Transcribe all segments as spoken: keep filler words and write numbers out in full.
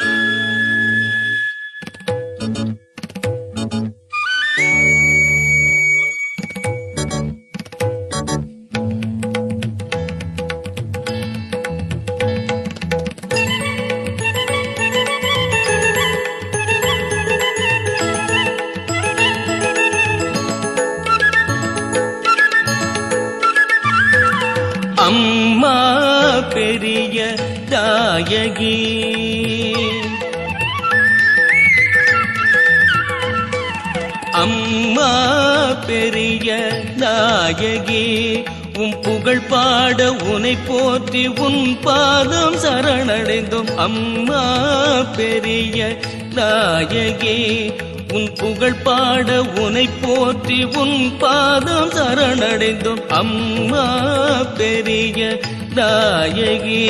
அம்மா பெரிய தாயகி அம்மா பெரிய நாயகி உன் புகழ் பாட உனை போற்றி உன் பாதம் சரணடைந்தோம். அம்மா பெரிய நாயகி உன் புகழ் பாட உனை போற்றி உன் பாதம் சரணடைந்தோம். அம்மா பெரிய நாயகி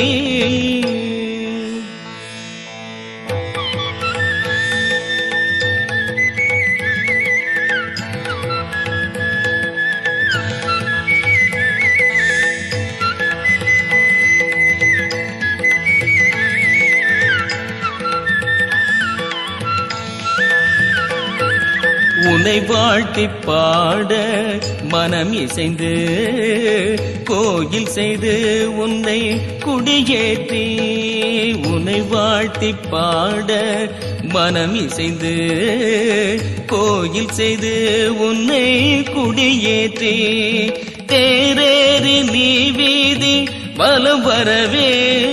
உன்னை வாழ்த்தி பாட மனம் இசைந்து கோயில் செய்து உன்னை குடியேற்றி உன்னை வாழ்த்தி பாட மனம் இசைந்து கோயில் செய்து உன்னை குடியேற்றி தேரேறி நீ வீதி வலம் வரவே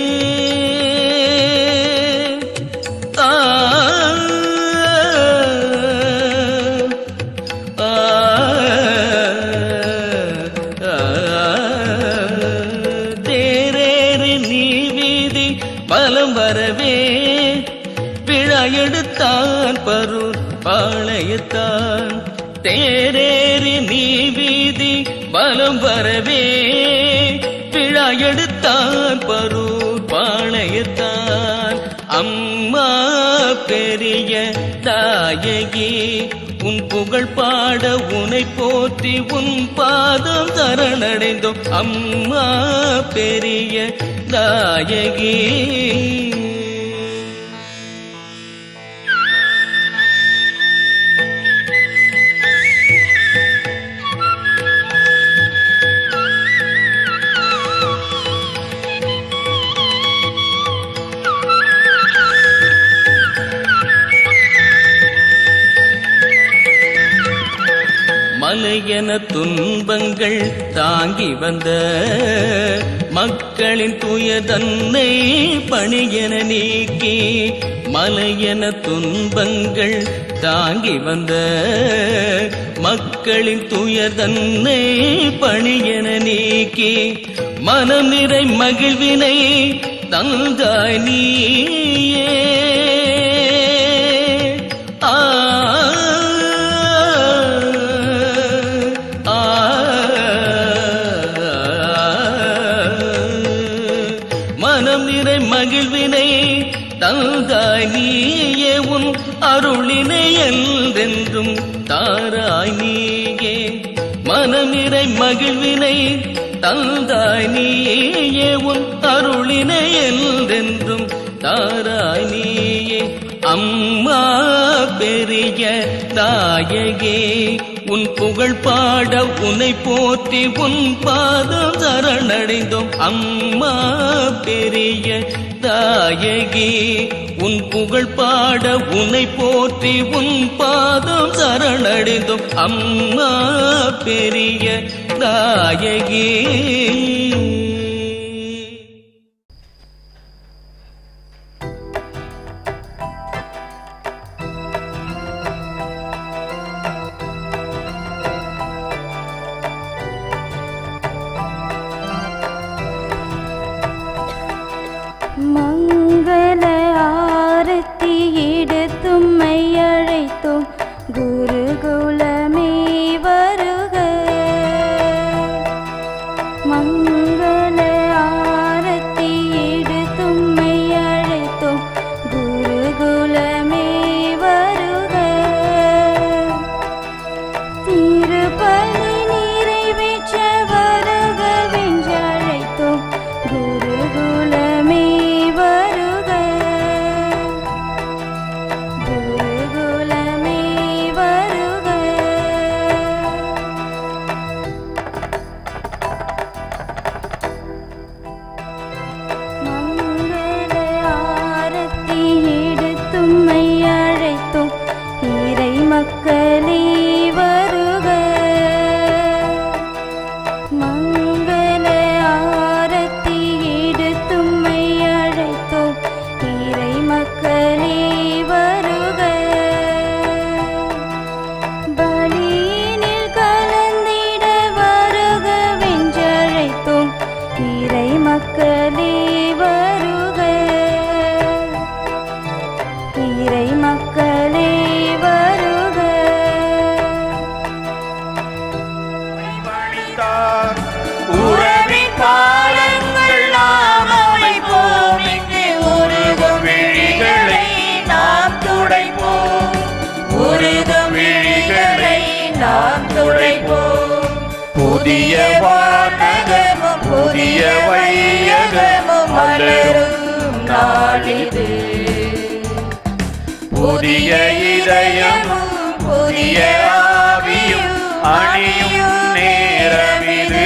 பலம் வரவே விழா எடுத்தான் பரூர் பாளையத்தான் தேரேறி நீ வீதி பலம் வரவே விழா எடுத்தான் பரூர் பாளையத்தான். அம்மா பெரிய தாயகி உன் புகழ் பாட உனை போற்றி உன் பாதம் சரணடைந்தோம். அம்மா பெரிய தாயகி மலையென துன்பங்கள் தாங்கி வந்த மக்களின் துயதன்னை பணியென நீக்கி மலையென துன்பங்கள் தாங்கி வந்த மக்களின் துயதன்னை பணியென நீக்கி மனம் நிறை மகிழ்வினை தந்தாய் நீயே. மனம் நிறை மகிழ்வினை தந்தாய் நீயே உன் அருளினை என்றென்றும் தாராய் நீயே. மனம் நிறை மகிழ்வினை தந்தாய் நீயே உன் அருளினை என்றென்றும் தாராய் நீயே. அம்மா பெரிய தாயகி உன் புகழ் பாட உன்னை போற்றி உன் பாதம் சரணடைந்தோம். அம்மா பெரிய தாயகி உன் புகழ் பாட உன்னை போற்றி உன் பாதம் சரணடைந்தோம். அம்மா பெரிய தாயகி மங்கள ஆரத்தி எடுத்தும்மை அழைத்தோம் குருகுலமே வருக. மங்கள நாம் துடைப்போம். புதிய வானகமும் புதிய வையகமும் மலரும் நாளிது. புதிய இதயமும் புதிய ஆவியும் அணியும் நேரமிது.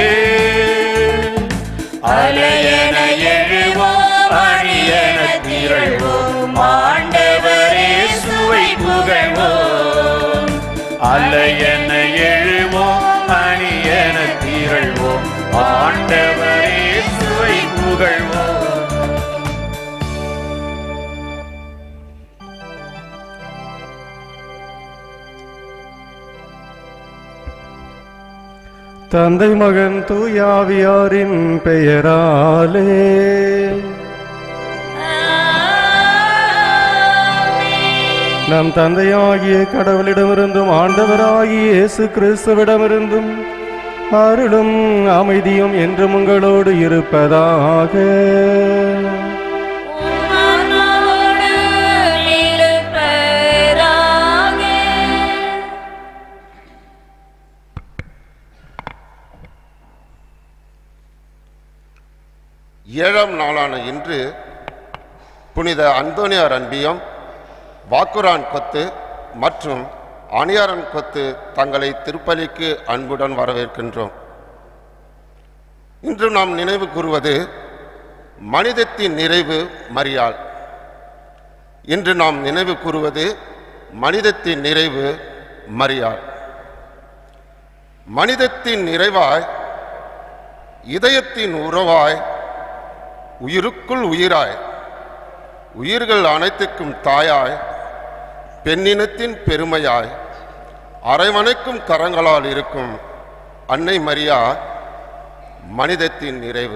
அலையென எழுவோம் அணியென திரள்வோம் ஆண்டவரே சுவை புகழ்வோம். அலையென எழுவோம் அணியென திரள்வோம் ஆண்டவரே சுவை புகழ்வோம். தந்தை மகன் தூயாவியாரின் பெயராலே நம் தந்தையாகிய கடவுளிடமிருந்தும் ஆண்டவராகிய இயேசு கிறிஸ்துவிடமிருந்தும் அருளும் அமைதியும் என்றும் உங்களோடு இருப்பதாக. ஏழாம் நாளான இன்று புனித அந்தோனியார் அன்பியம், வாக்குரான் கொத்து மற்றும் அணியாரன் கொத்து தங்களை திருப்பலிக்கு அன்புடன் வரவேற்கின்றோம். இன்று நாம் நினைவு கூறுவது மனிதத்தின் நிறைவு மரியாள். இன்று நாம் நினைவு கூறுவது மனிதத்தின் நிறைவு மரியாள். மனிதத்தின் நிறைவாய், இதயத்தின் உறவாய், உயிருக்குள் உயிராய், உயிர்கள் அனைத்துக்கும் தாயாய், பெண்ணினத்தின் பெருமையாய், அரவணைக்கும் கரங்களால் இருக்கும் அன்னை மரியா மனிதத்தின் நிறைவு.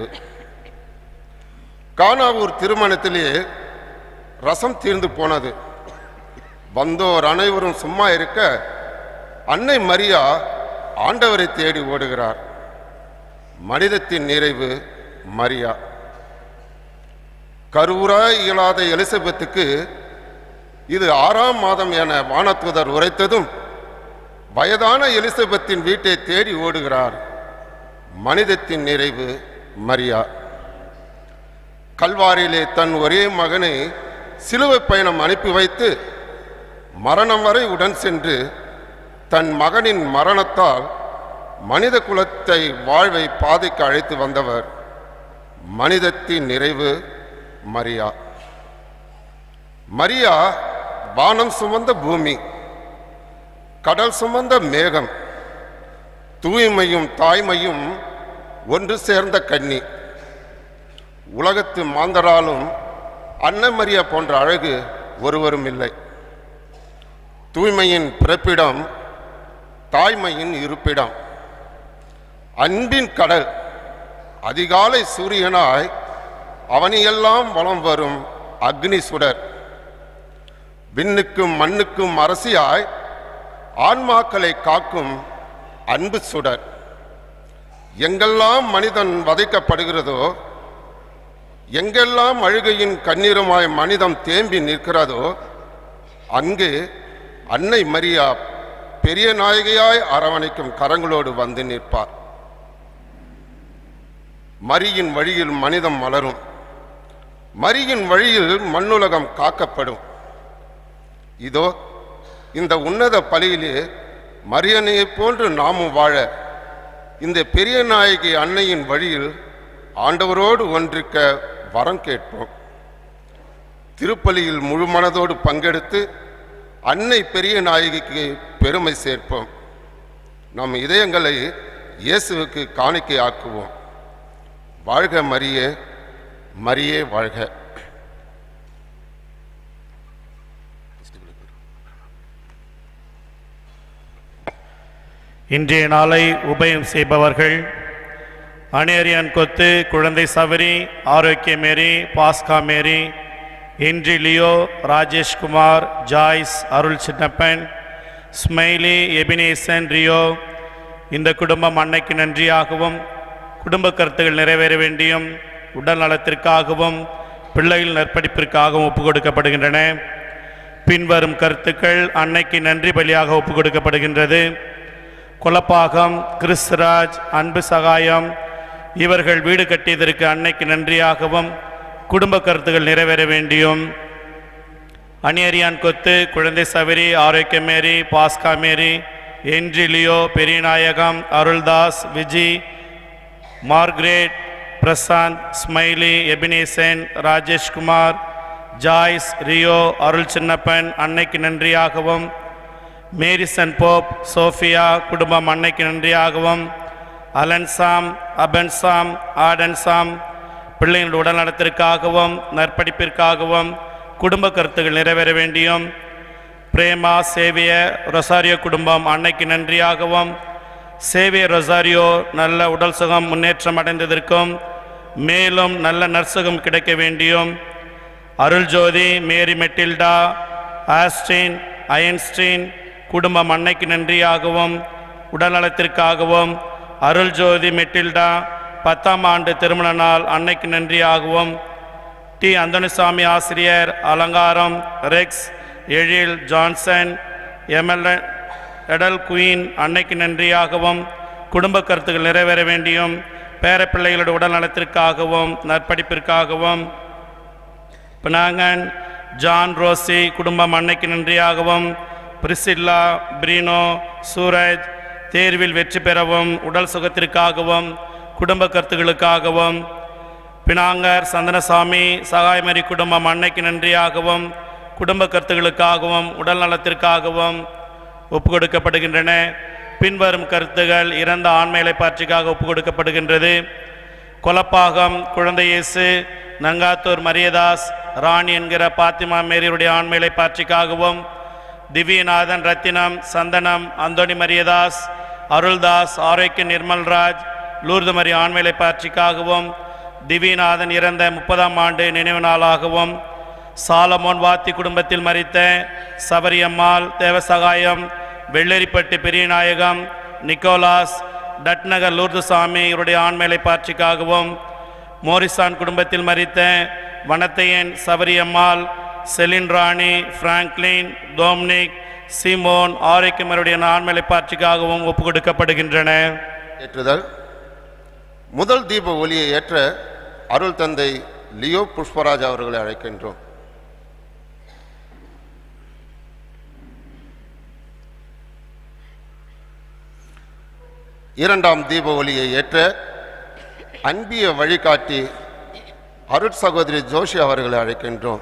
கானாவூர் திருமணத்திலே ரசம் தீர்ந்து போனது. வந்தோர் அனைவரும் சும்மா இருக்க அன்னை மரியா ஆண்டவரை தேடி ஓடுகிறார். மனிதத்தின் நிறைவு மரியா. கருவுறாய் இயலாத எலிசபெத்துக்கு இது ஆறாம் மாதம் என வானதூதர் உரைத்ததும் வயதான எலிசபெத்தின் வீட்டை தேடி ஓடுகிறார். மனிதத்தின் நிறைவு மரியா. கல்வாரியிலே தன் ஒரே மகனை சிலுவை பயணம் அனுப்பி வைத்து மரணம் வரை உடன் சென்று தன் மகனின் மரணத்தால் மனித குலத்தை வாழ்வை பாதைக்கு அழைத்து வந்தவர். மனிதத்தின் நிறைவு மரியா. மரியா வானம் சுமந்த பூமி, கடல் சுமந்த மேகம், தூய்மையும் தாய்மையும் ஒன்று சேர்ந்த கன்னி. உலகத்து மாந்தராலும் அன்னை மரியா போன்ற அழகு ஒருவரும் இல்லை. தூய்மையின் பிறப்பிடம், தாய்மையின் இருப்பிடம், அன்பின் கடல், அதிகாலை சூரியனாய் அவனியெல்லாம் வலம் வரும் அக்னி சுடர், விண்ணுக்கும் மண்ணுக்கும் அரசியாய் ஆன்மாக்களை காக்கும் அன்பு சுடர். எங்கெல்லாம் மனிதன் வதைக்கப்படுகிறதோ, எங்கெல்லாம் அழுகையின் கண்ணீருமாய் மனிதம் தேம்பி நிற்கிறதோ, அங்கு அன்னை மரியா பெரிய நாயகியாய் அரவணைக்கும் கரங்களோடு வந்து நிற்பார். மரியின் வழியில் மனிதம் மலரும். மரியின் வழியில் மண்ணுலகம் காக்கப்படும். இதோ இந்த உன்னத பலியிலே மரியனையை போன்று நாமும் வாழ இந்த பெரிய நாயகி அன்னையின் வழியில் ஆண்டவரோடு ஒன்றிக்க வரம் கேட்போம். திருப்பலியில் முழு மனதோடு பங்கெடுத்து அன்னை பெரிய நாயகிக்கு பெருமை சேர்ப்போம். நம் இதயங்களை இயேசுவுக்கு காணிக்கை ஆக்குவோம். வாழ்க மரியே, மரியே வாழ்க. இன்றைய நாளை உபயம் செய்பவர்கள் அணியரியான் கொத்து, குழந்தை சவரி, ஆரோக்கிய மேரி, Paska Mary, Henry Leo, Rajeshkumar, Joyce, Arul Chinnappan, Smiley, Ebenezer, Rio. இந்த குடும்பம் அன்னைக்கு நன்றியாகவும் குடும்ப கருத்துகள் நிறைவேற வேண்டியும் உடல் நலத்திற்காகவும் பிள்ளைகள் நற்படிப்பிற்காகவும் ஒப்புக் கொடுக்கப்படுகின்றன. பின்வரும் கருத்துக்கள் அன்னைக்கு நன்றி பலியாக ஒப்புக் கொடுக்கப்படுகின்றது. கொலப்பாகம், கிறிஸ்துராஜ், அன்பு சகாயம் இவர்கள் வீடு கட்டியதற்கு அன்னைக்கு நன்றியாகவும் குடும்ப கருத்துகள் நிறைவேற வேண்டியும் அணியரியான் கொத்து, குழந்தை சவரி, ஆரோக்கியமேரி, பாஸ்கா மேரி, என்ஜிலியோ, Periyanayagam, Aruldas, Viji, Margaret, Prashanth, Smiley, Ebenezer, Rajeshkumar, Joyce, Rio, Arul Chinnappan அன்னைக்கு நன்றியாகவும் மேரிசன் போப், சோஃபியா குடும்பம் அன்னைக்கு நன்றியாகவும் அலன்சாம், அபன்சாம், ஆடன்சாம் பிள்ளைகள் உடல்நலத்திற்காகவும் நற்படிப்பிற்காகவும் குடும்ப கருத்துகள் நிறைவேற வேண்டியும் பிரேமா, சேவிய, ரொசாரியோ குடும்பம் அன்னைக்கு நன்றியாகவும் சேவிய ரொசாரியோ நல்ல உடல் சுகம் முன்னேற்றம் அடைந்ததற்கும் மேலும் நல்ல நற்சுகம் கிடைக்க வேண்டியும் Aruljothi, Mary Matilda, Austin, Einstein குடும்பம் அன்னைக்கு நன்றியாகவும் உடல்நலத்திற்காகவும் அருள்ஜோதி மெட்டில்டா பத்தாம் ஆண்டு திருமண நாள் அன்னைக்கு நன்றியாகவும் டி அந்தோனிசாமி ஆசிரியர், Alangaram, Rex, Ezhil, Johnson, ML எடல் குயின் அன்னைக்கு நன்றியாகவும் குடும்ப கருத்துக்கள் நிறைவேற வேண்டியும் பேரப்பிள்ளைகளோட உடல் நலத்திற்காகவும் நற்படிப்பிற்காகவும் பினாங்கன், ஜான், ரோசி குடும்பம் அன்னைக்கு நன்றியாகவும் பிரிசில்லா, பிரீனோ, சூரஜ் தேர்வில் வெற்றி பெறவும் உடல் சுகத்திற்காகவும் குடும்ப கருத்துகளுக்காகவும் பினாங்கர், சந்தனசாமி, சகாயமரி குடும்பம் அன்னைக்கு நன்றியாகவும் குடும்ப கருத்துகளுக்காகவும் உடல் நலத்திற்காகவும் ஒப்பு கொடுக்கப்படுகின்றன. பின்வரும் கருத்துகள் இறந்த ஆண்மையிலை பாற்றிக்காக ஒப்பு கொடுக்கப்படுகின்றது. கொலப்பாகம் குழந்தை இயேசு, நங்காத்தூர் மரியதாஸ், ராணி என்கிற பாத்திமா மேரியுடைய ஆண்மையிலை பாற்றிக்காகவும் திவ்யநாதன், ரத்தினம், சந்தனம், அந்தோணி மரியதாஸ், அருள்தாஸ், ஆரோக்கிய, நிர்மல்ராஜ், லூர்து மரி ஆண்மையிலை பாற்றிக்காகவும் திவ்யநாதன் இறந்த முப்பதாம் ஆண்டு நினைவு நாளாகவும் சாலமோன் வாத்தி குடும்பத்தில் மரித்த சபரியம்மாள், தேவசகாயம், வெள்ளரிப்பட்டு பெரியநாயகம், நிக்கோலாஸ், டட்நகர் லூர்துசாமி இவருடைய ஆண்மையிலை பாற்றிக்காகவும் மோரிசான் குடும்பத்தில் மரித்த Vanathaiyan, Sabariammal, Celine Rani, Franklin, Dominic, Simon ஆரோக்கியமருடைய ஆண்மையிலை பாற்றிக்காகவும் ஒப்பு கொடுக்கப்படுகின்றன. ஏற்றுதல். முதல் தீப ஒளியை ஏற்ற அருள் தந்தை லியோ புஷ்பராஜ் அவர்களை அழைக்கின்றோம். இரண்டாம் தீப ஒளியை ஏற்ற அன்பிய வழிகாட்டி அருட் சகோதரி ஜோஷி அவர்களை அழைக்கின்றோம்.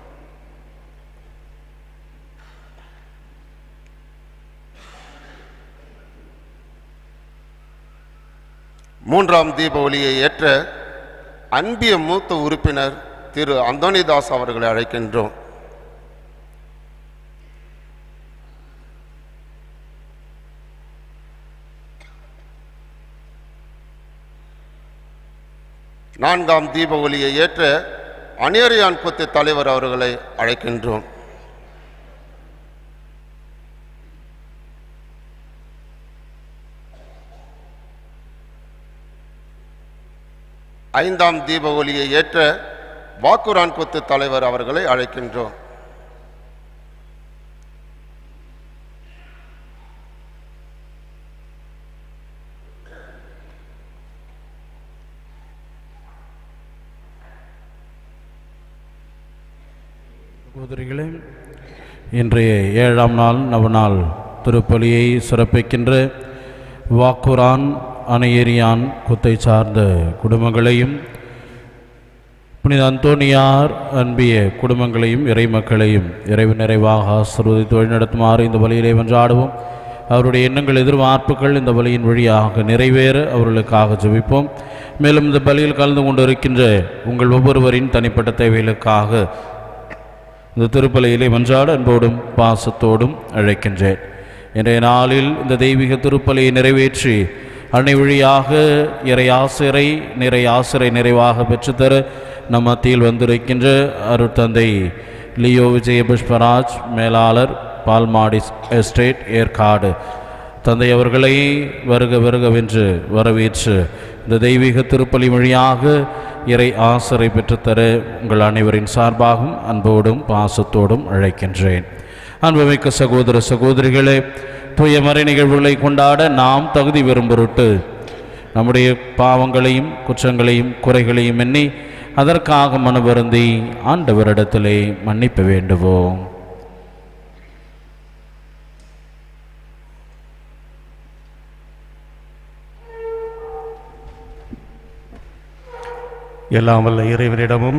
மூன்றாம் தீப ஒளியை ஏற்ற அன்பிய மூத்த உறுப்பினர் திரு அந்தோனிதாஸ் அவர்களை அழைக்கின்றோம். நான்காம் தீப ஒளியை ஏற்ற அணியரியான் கொத்து தலைவர் அவர்களை அழைக்கின்றோம். ஐந்தாம் தீப ஒளியை ஏற்ற வாக்குரான் கொத்து தலைவர் அவர்களை அழைக்கின்றோம். சகோதரிகளே, இன்றைய ஏழாம் நாள் நவநாள் திருப்பலியை சிறப்பிக்கின்ற வாக்குரான், அணையேரியான் குத்தை சார்ந்த குடும்பங்களையும் புனித அந்தோனியார் அன்பிய குடும்பங்களையும் இறை மக்களையும் இறைவு நிறைவாக ஆசீர்வதித்து வழிநடத்துமாறு இந்த வழியிலே வென்றாடுவோம். அவருடைய எண்ணங்கள், எதிர்பார்ப்புகள் இந்த வழியின் வழியாக நிறைவேற அவர்களுக்காக ஜெபிப்போம். மேலும் இந்த பலியில் கலந்து கொண்டிருக்கின்ற உங்கள் ஒவ்வொருவரின் தனிப்பட்ட தேவைகளுக்காக இந்த திருப்பலியிலே வென்றாட அன்போடும் பாசத்தோடும் அழைக்கின்றேன். இன்றைய நாளில் இந்த தெய்வீக திருப்பலியை நிறைவேற்றி அன்னை வழியாக இறை ஆசிரை நிறை ஆசிரை நிறைவாக பெற்றுத்தர நம் மத்தியில் வந்திருக்கின்ற அருட்தந்தை லியோ விஜய புஷ்பராஜ், மேலாளர், பால்மாடி எஸ்டேட், ஏற்காடு தந்தை அவர்களை வருக வருகவென்று வரவேற்று இந்த தெய்வீக திருப்பலி வழியாக இறை ஆசிரை பெற்றுத்தர உங்கள் அனைவரின் சார்பாகவும் அன்போடும் பாசத்தோடும் அழைக்கின்றேன். அன்புமிக்க சகோதர சகோதரிகளே, தூய மறை நிகழ்வுகளை கொண்டாட நாம் தகுதி பெறும் பொருட்டு நம்முடைய பாவங்களையும் குற்றங்களையும் குறைகளையும் எண்ணி அதற்காக மனு வருந்தி ஆண்டவரிடத்திலே மன்னிப்பு வேண்டுவோம். எல்லாம் வல்ல இறைவனிடமும்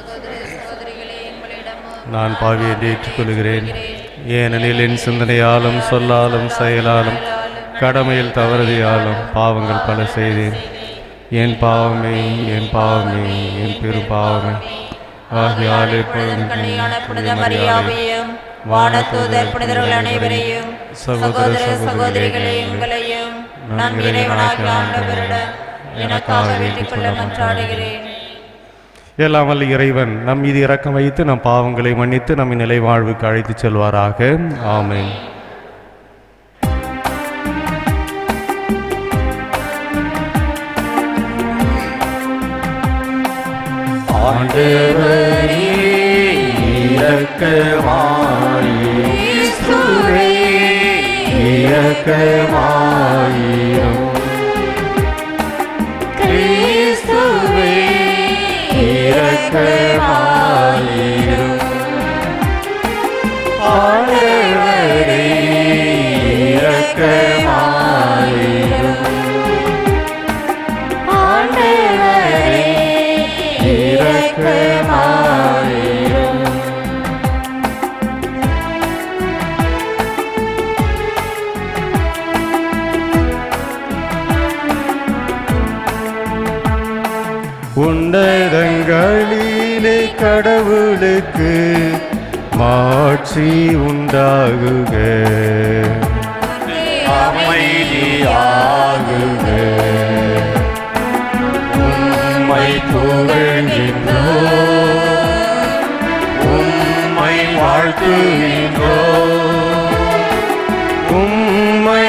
நான் பாவி என்று ஏற்றுக்கொள்கிறேன். ஏனெனில் என் சிந்தனையாலும் சொல்லாலும் செயலாலும் கடமையில் தவறுதியாலும் பாவங்கள் பல செய்தேன். என் பாவமே என் பாவமே என் பெரும் பாவமே ஆகியால் வானதூதர் புனிதர்கள் அனைவரையும் சகோதர சகோதரிகளே உங்களையும் நான் இறைவனாகிய ஆண்டவரிடம் எனக்காக வேண்டிக் கொள்ள மன்றாடுகிறேன். எல்லாம் வல்ல இறைவன் நம் மீது இரக்கம் வைத்து நம் பாவங்களை மன்னித்து நம்மை நிலை வாழ்வுக்கு அழைத்துச் செல்வாராக. ஆமென். ஆண்டவரே இரக்கமாயிரும், கிறிஸ்துவே இரக்கமாயிரும், கிறிஸ்துவே இரக்கமாயிரும், ஆண்டவரே இரக்கமாயிரும், ஆண்டவரே இரக்கமாயிரும். உன்னதங்களிலே கடவுளுக்கு மாட்சி உண்டாகுக, அமைதியாகுக. உம்மை புகழ்கின்றோம், உம்மை வாழ்த்துகின்றோம், உம்மை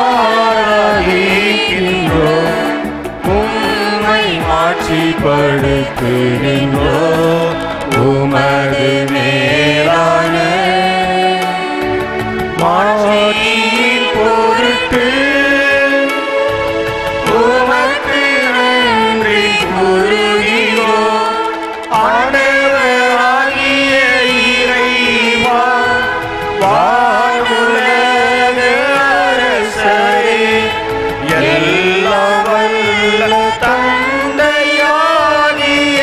ஆராதிக்கின்றோம், உம்மை மாட்சிப்படுத்துகின்றோம். உமது மேலான மாட்சியின் பொருட்டு உமக்கு நன்றி கூறுகிறோம். ஆண்டவராகிய இறைவா, வானுலக அரசரே, எல்லாம் வல்ல தந்தையாகிய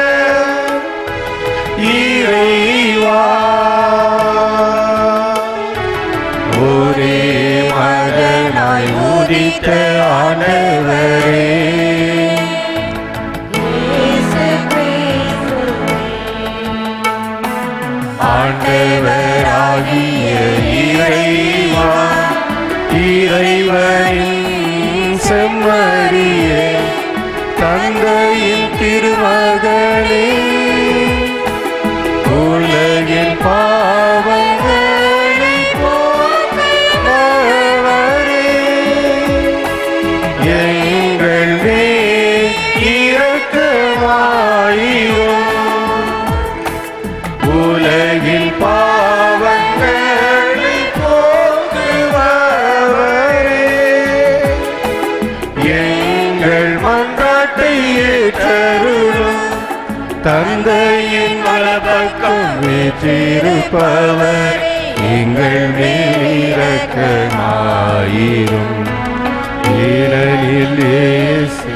இறைவா, ஒரே மகனாய் உதித்த ஆண்டவரே, ஆண்டவராகிய இறைவா, இறைவனின் செம்மறியே, தந்தையின் திருமகனே, உலகின் பாவங்களை போக்குபவரே, எங்கள் மேல் இரக்கமாயிரும். உலகின் பாவங்களை போக்குபவரே, எங்கள் மன்றாட்டை ஏற்றருளும். தந்தையின் வலப்பக்கம் வீற்றிருப்பவர் எங்கள் மேல் இரக்கமாயிரும். ஏனெனில் இயேசு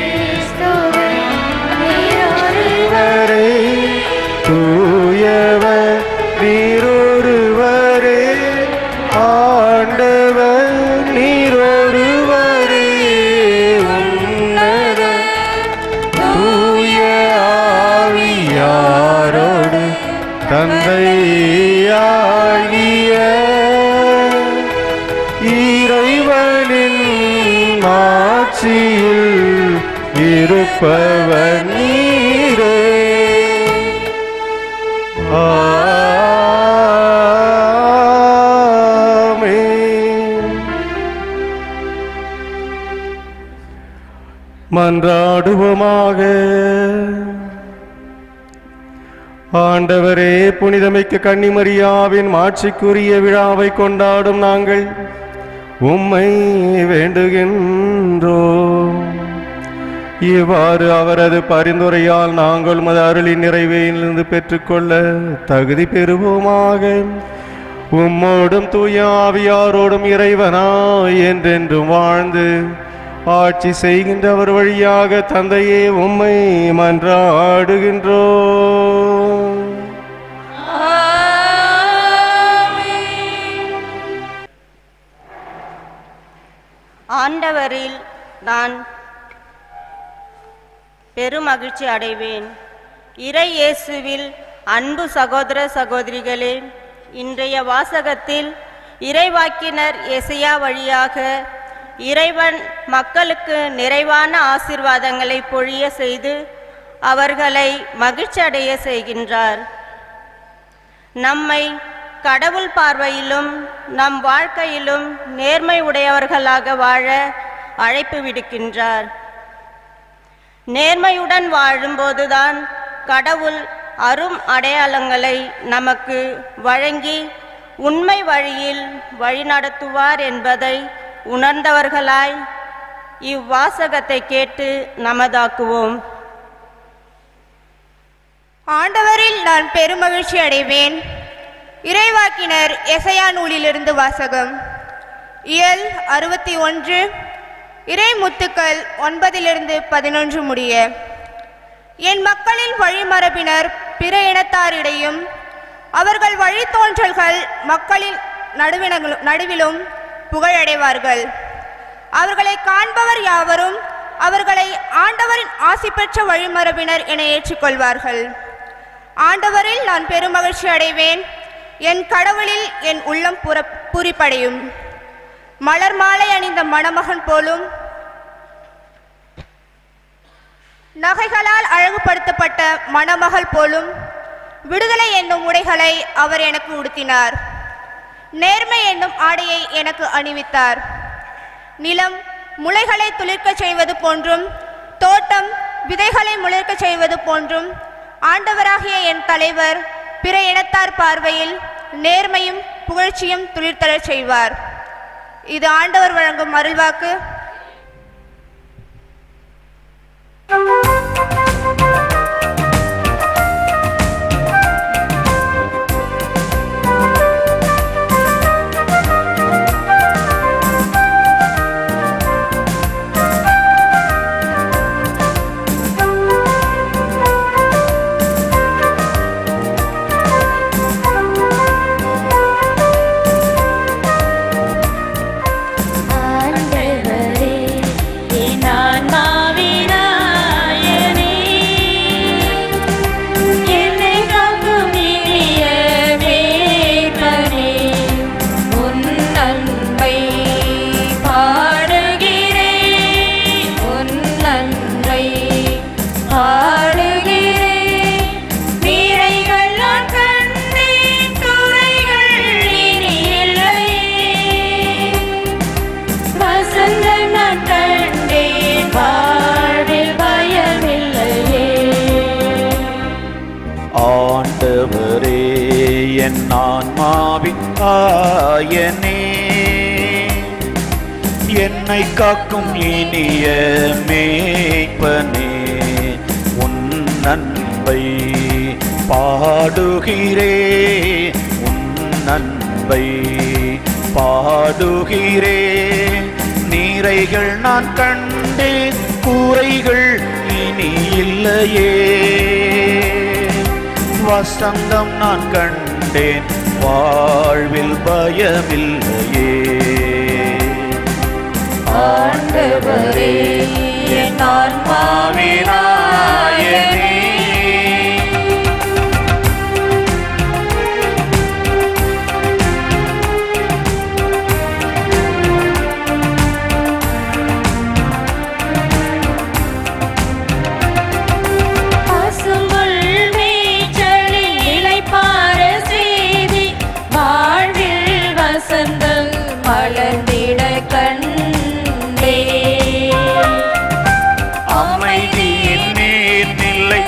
ஒருவரே, தூயவர் நீரொருவரே, ஆண்டவர் நீரொருவரே, உன்னத தூய ஆவியாரோடு தந்தையாகிய இறைவனின் மாட்சியில் இருப்பவர் நீரே. ஆமென். மன்றாடுவோமாக. ஆண்டவரே, புனிதமிக்க கன்னிமரியாவின் மாட்சிக்குரிய விழாவை கொண்டாடும் நாங்கள் உம்மை வேண்டுகின்றோ. இவ்வாறு அவரது பரிந்துரையால் நாங்கள் உமது அருளின் நிறைவையிலிருந்து பெற்றுக்கொள்ள தகுதி பெறுவோமாக. உம்மோடும் தூய ஆவியாரோடும் இறைவனாய் என்றென்றும் வாழ்ந்து ஆட்சி செய்கின்றவர் வழியாக தந்தையே உம்மை மன்றாடுகின்றோம். ஆண்டவரில் நான் பெருமகிழ்ச்சி அடைவேன். இறை இயேசுவில் அன்பு சகோதர சகோதரிகளே, இன்றைய வாசகத்தில் இறைவாக்கினர் எசையா வழியாக இறைவன் மக்களுக்கு நிறைவான ஆசீர்வாதங்களை பொழிய செய்து அவர்களை மகிழ்ச்சி அடைய செய்கின்றார். நம்மை கடவுள் பார்வையிலும் நம் வாழ்க்கையிலும் நேர்மை உடையவர்களாக வாழ அழைப்பு விடுக்கின்றார். நேர்மையுடன் வாழும்போதுதான் கடவுள் அரும் அடையாளங்களை நமக்கு வழங்கி உண்மை வழியில் வழிநடத்துவார் என்பதை உணர்ந்தவர்களாய் இவ்வாசகத்தை கேட்டு நமதாக்குவோம். ஆண்டவரில் நான் பெருமகிழ்ச்சி அடைவேன். இறைவாக்கினர் எசையா நூலிலிருந்து வாசகம். இயல் அறுபத்தி ஒன்று, இறை முத்துக்கள் ஒன்பதிலிருந்து பதினொன்று முடிய. என் மக்களின் வழிமரபினர் பிற இனத்தாரிடையும் அவர்கள் வழித்தோன்றல்கள் மக்களின் நடுவினங்களும் நடுவிலும் புகழடைவார்கள். அவர்களை காண்பவர் யாவரும் அவர்களை ஆண்டவரின் ஆசி பெற்ற வழிமரபினர் என ஏற்றுக்கொள்வார்கள். ஆண்டவரில் நான் பெருமகிழ்ச்சி அடைவேன். என் கடவுளில் என் உள்ளம் புற பூரிப்படையும். மலர் மாலை அணிந்த மணமகன் போலும் நகைகளால் அழகுபடுத்தப்பட்ட மணமகள் போலும் விடுதலை என்னும் உடைகளை அவர் எனக்கு உடுத்தினார். நேர்மை என்னும் ஆடையை எனக்கு அணிவித்தார். நிலம் முளைகளை துளிர்க்க செய்வது போன்றும் தோட்டம் விதைகளை முளைர்க்க செய்வது போன்றும் ஆண்டவராகிய என் தலைவர் பிற இனத்தார் பார்வையில் நேர்மையும் புகழ்ச்சியும் துளிர்த்தரச் செய்வார். இது ஆண்டவர் வழங்கும் அருள்வாக்கு. என்னை காக்கும் இனிய மேய்ப்பனே, உன் அன்பை பாடுகிறே, உன் அன்பை பாடுகிறே. நீரைகள் நான் கண்டேன், கூரைகள் இனி இல்லையே. வசந்தம் நான் கண்டேன், வாழ்வில் பயமில்லையே. ஆண்டவரே என் ஆன்மாவின் நாயகனே, பசும்புல் மேய்ச்சலில் இளைப்பாற செய்தி வாழ்வில் வசந்தம் மலர்ந்திட கண் அமைதியின் நீர்நிலை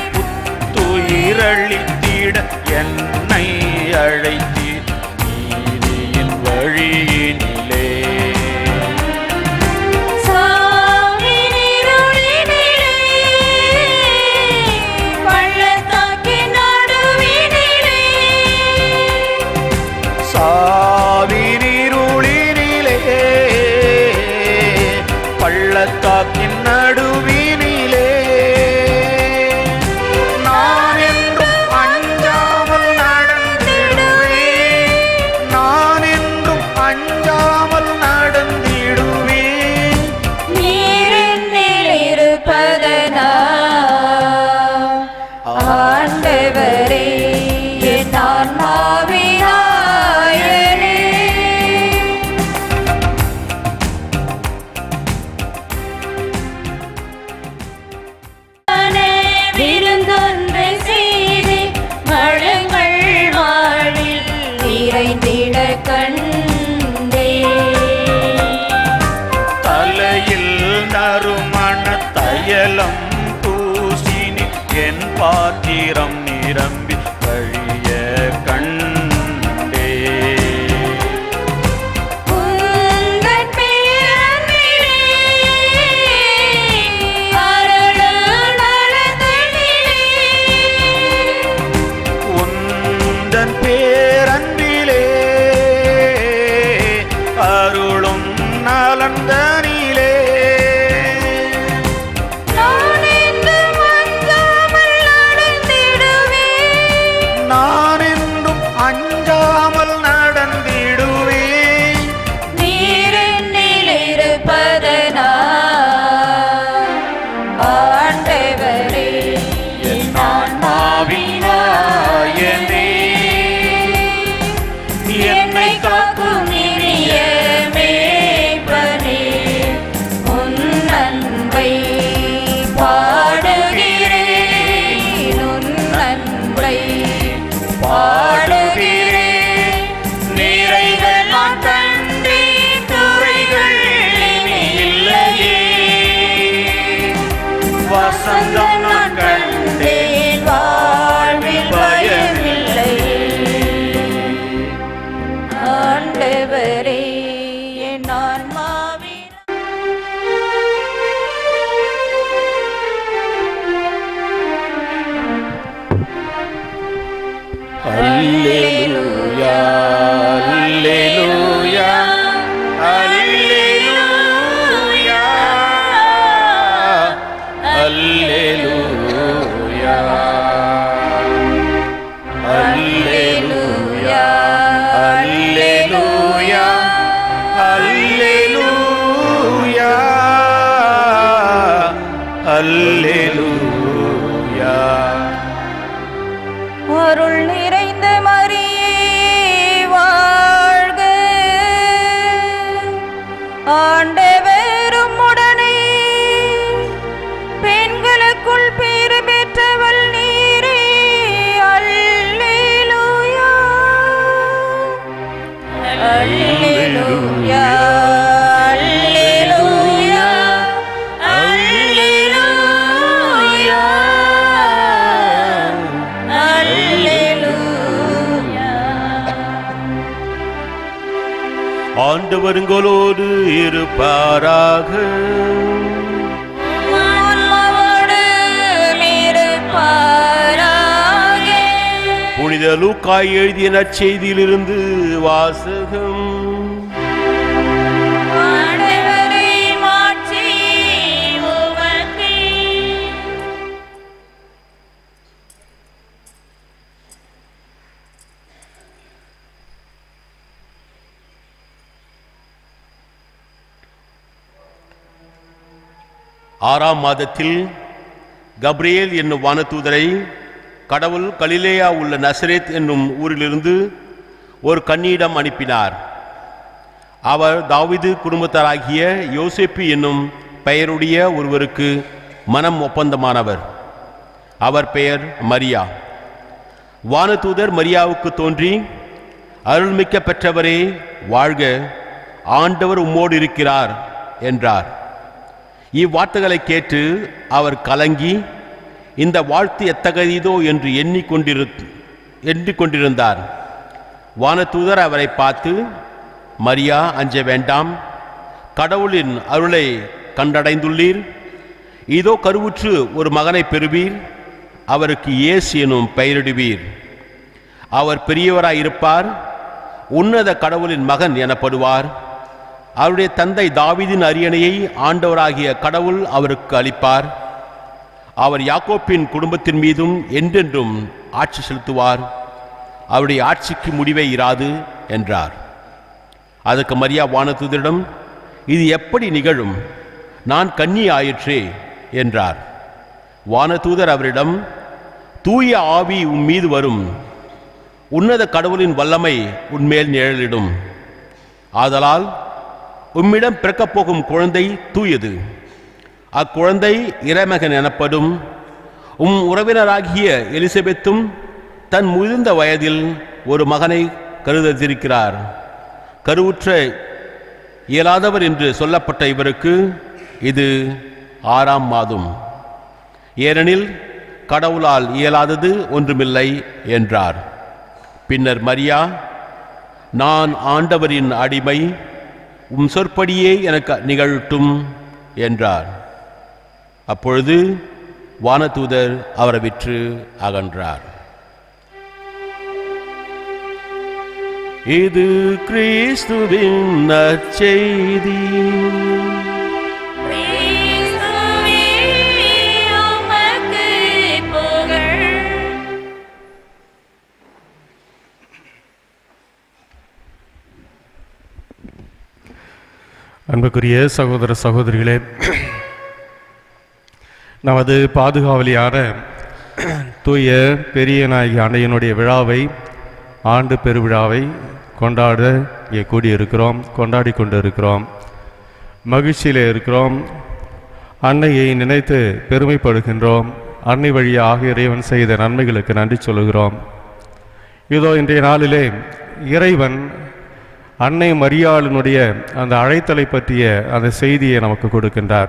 பாத்திரம் நிரம்பி வழிய கண்டே. உந்தன் பேரன்பிலே அருளும் நலந்தனிலே உந்தன் பேரன்பிலே அருளும் நலந்தனிலே நான் என்றும் அஞ்சாமல் நடந்திடுவேன். நான் என்றும் அஞ்சாமல் நடந்திடுவேன். நீர் என்னில் இருப்பதனால் ஆண்டவரே என் ஆன்மாவினாயனே என்னை காக்கும் இனிய மேய்ப்பனே உன் அன்பை பாடுகிறேன் உன் அன்பை பாடுகிறேன். நிறைகள் நான் கண்டேன் துறைகள் இனி இல்லையே. வசந்தம் நான் கண்டேன் வாழ்வில் பயமில்லை. ஆண்டவரே என் ஆன்மாவின் அல்லேலூயா அல்லேலூயா அல்லேலூயா அல்லேலூயா அல்லேலூயா அல்லேலூயா அல்லேலூயா அல்லேலூயா. அருள் நிறைந்த மரியே வாழ்க. ஆண்டவரும் உடனே பெண்களுக்குள் பேறு பெற்றவள் நீரே. அல்லேலூயா அல்லேலூயா அல்லேலூயா அல்லேலூயா அல்லேலூயா. ஆண்டவர் உங்களோடு இருப்பாராக. ஆன்மாவோடு இருப்பாராக. புனித லூக்கா எழுதிய நற்செய்தியிலிருந்து வாசகம். ஆண்டவரே மாட்சி உமக்கே. ஆறாம் மாதத்தில் கப்ரியேல் என்னும் வானதூதரை கடவுள் கலிலேயா உள்ள நசரேத் என்னும் ஊரிலிருந்து ஒரு கன்னியிடம் அனுப்பினார். அவர் தாவீது குடும்பத்தாராகிய யோசேப்பு என்னும் பெயருடைய ஒருவருக்கு மனம் ஒப்பந்தமானவர். அவர் பெயர் மரியா. வானதூதர் மரியாவுக்கு தோன்றி, அருள்மிக்க பெற்றவரே வாழ்க, ஆண்டவர் உம்மோடு இருக்கிறார் என்றார். இவ்வார்த்தைகளை கேட்டு அவர் கலங்கி இந்த வாழ்த்து எத்தகையதோ என்று எண்ணிக்கொண்டிரு எண்ணிக்கொண்டிருந்தார். வானதூதர் அவரை பார்த்து, மரியா அஞ்ச வேண்டாம், கடவுளின் அருளை கண்டடைந்துள்ளீர். இதோ கருவுற்று ஒரு மகனை பெறுவீர், அவருக்கு இயேசு எனும் பெயரிடுவீர். அவர் பெரியவராய் இருப்பார், உன்னத கடவுளின் மகன் எனப்படுவார். அவருடைய தந்தை தாவீதின் அரியணையை ஆண்டவராகிய கடவுள் அவருக்கு அளிப்பார். அவர் யாக்கோப்பின் குடும்பத்தின் மீதும் என்றென்றும் ஆட்சி செலுத்துவார். அவருடைய ஆட்சிக்கு முடிவே இராது என்றார். அதற்கு மரியா வானதூதரிடம், இது எப்படி நிகழும்? நான் கன்னி ஆயிற்றே என்றார். வானதூதர் அவரிடம், தூய ஆவி உன் மீது வரும், உன்னத கடவுளின் வல்லமை உன்மேல் நிழலிடும். ஆதலால் உம்மிடம் பிறக்கப் போகும் குழந்தை தூயது. அக்குழந்தை இறைமகன் எனப்படும். உம் உறவினராகிய எலிசபெத்தும் தன் முதிர்ந்த வயதில் ஒரு மகனை கருதிருக்கிறார். கருவுற்ற இயலாதவர் என்று சொல்லப்பட்ட இவருக்கு இது ஆறாம் மாதம். ஏனெனில் கடவுளால் இயலாதது ஒன்றுமில்லை என்றார். பின்னர் மரியா, நான் ஆண்டவரின் அடிமை, உம் சொற்படியே எனக்கு நிகழட்டும் என்றார். அப்பொழுது வானதூதர் அவரை விற்று அகன்றார். இது கிறிஸ்துவின் நற்செய்தி. அன்புக்குரிய சகோதர சகோதரிகளே, நமது பாதுகாவலியான தூய பெரிய நாயகி அன்னையினுடைய விழாவை, ஆண்டு பெருவிழாவை கொண்டாட இங்கே கூடியிருக்கிறோம், கொண்டாடி கொண்டு இருக்கிறோம், மகிழ்ச்சியில் இருக்கிறோம். அன்னையை நினைத்து பெருமைப்படுகின்றோம். அன்னை வழியாக இறைவன் செய்த நன்மைகளுக்கு நன்றி சொல்லுகிறோம். இதோ இன்றைய நாளிலே இறைவன் அன்னை மரியாளினுடைய அந்த அழைத்தலை பற்றிய அந்த செய்தியை நமக்கு கொடுக்கின்றார்.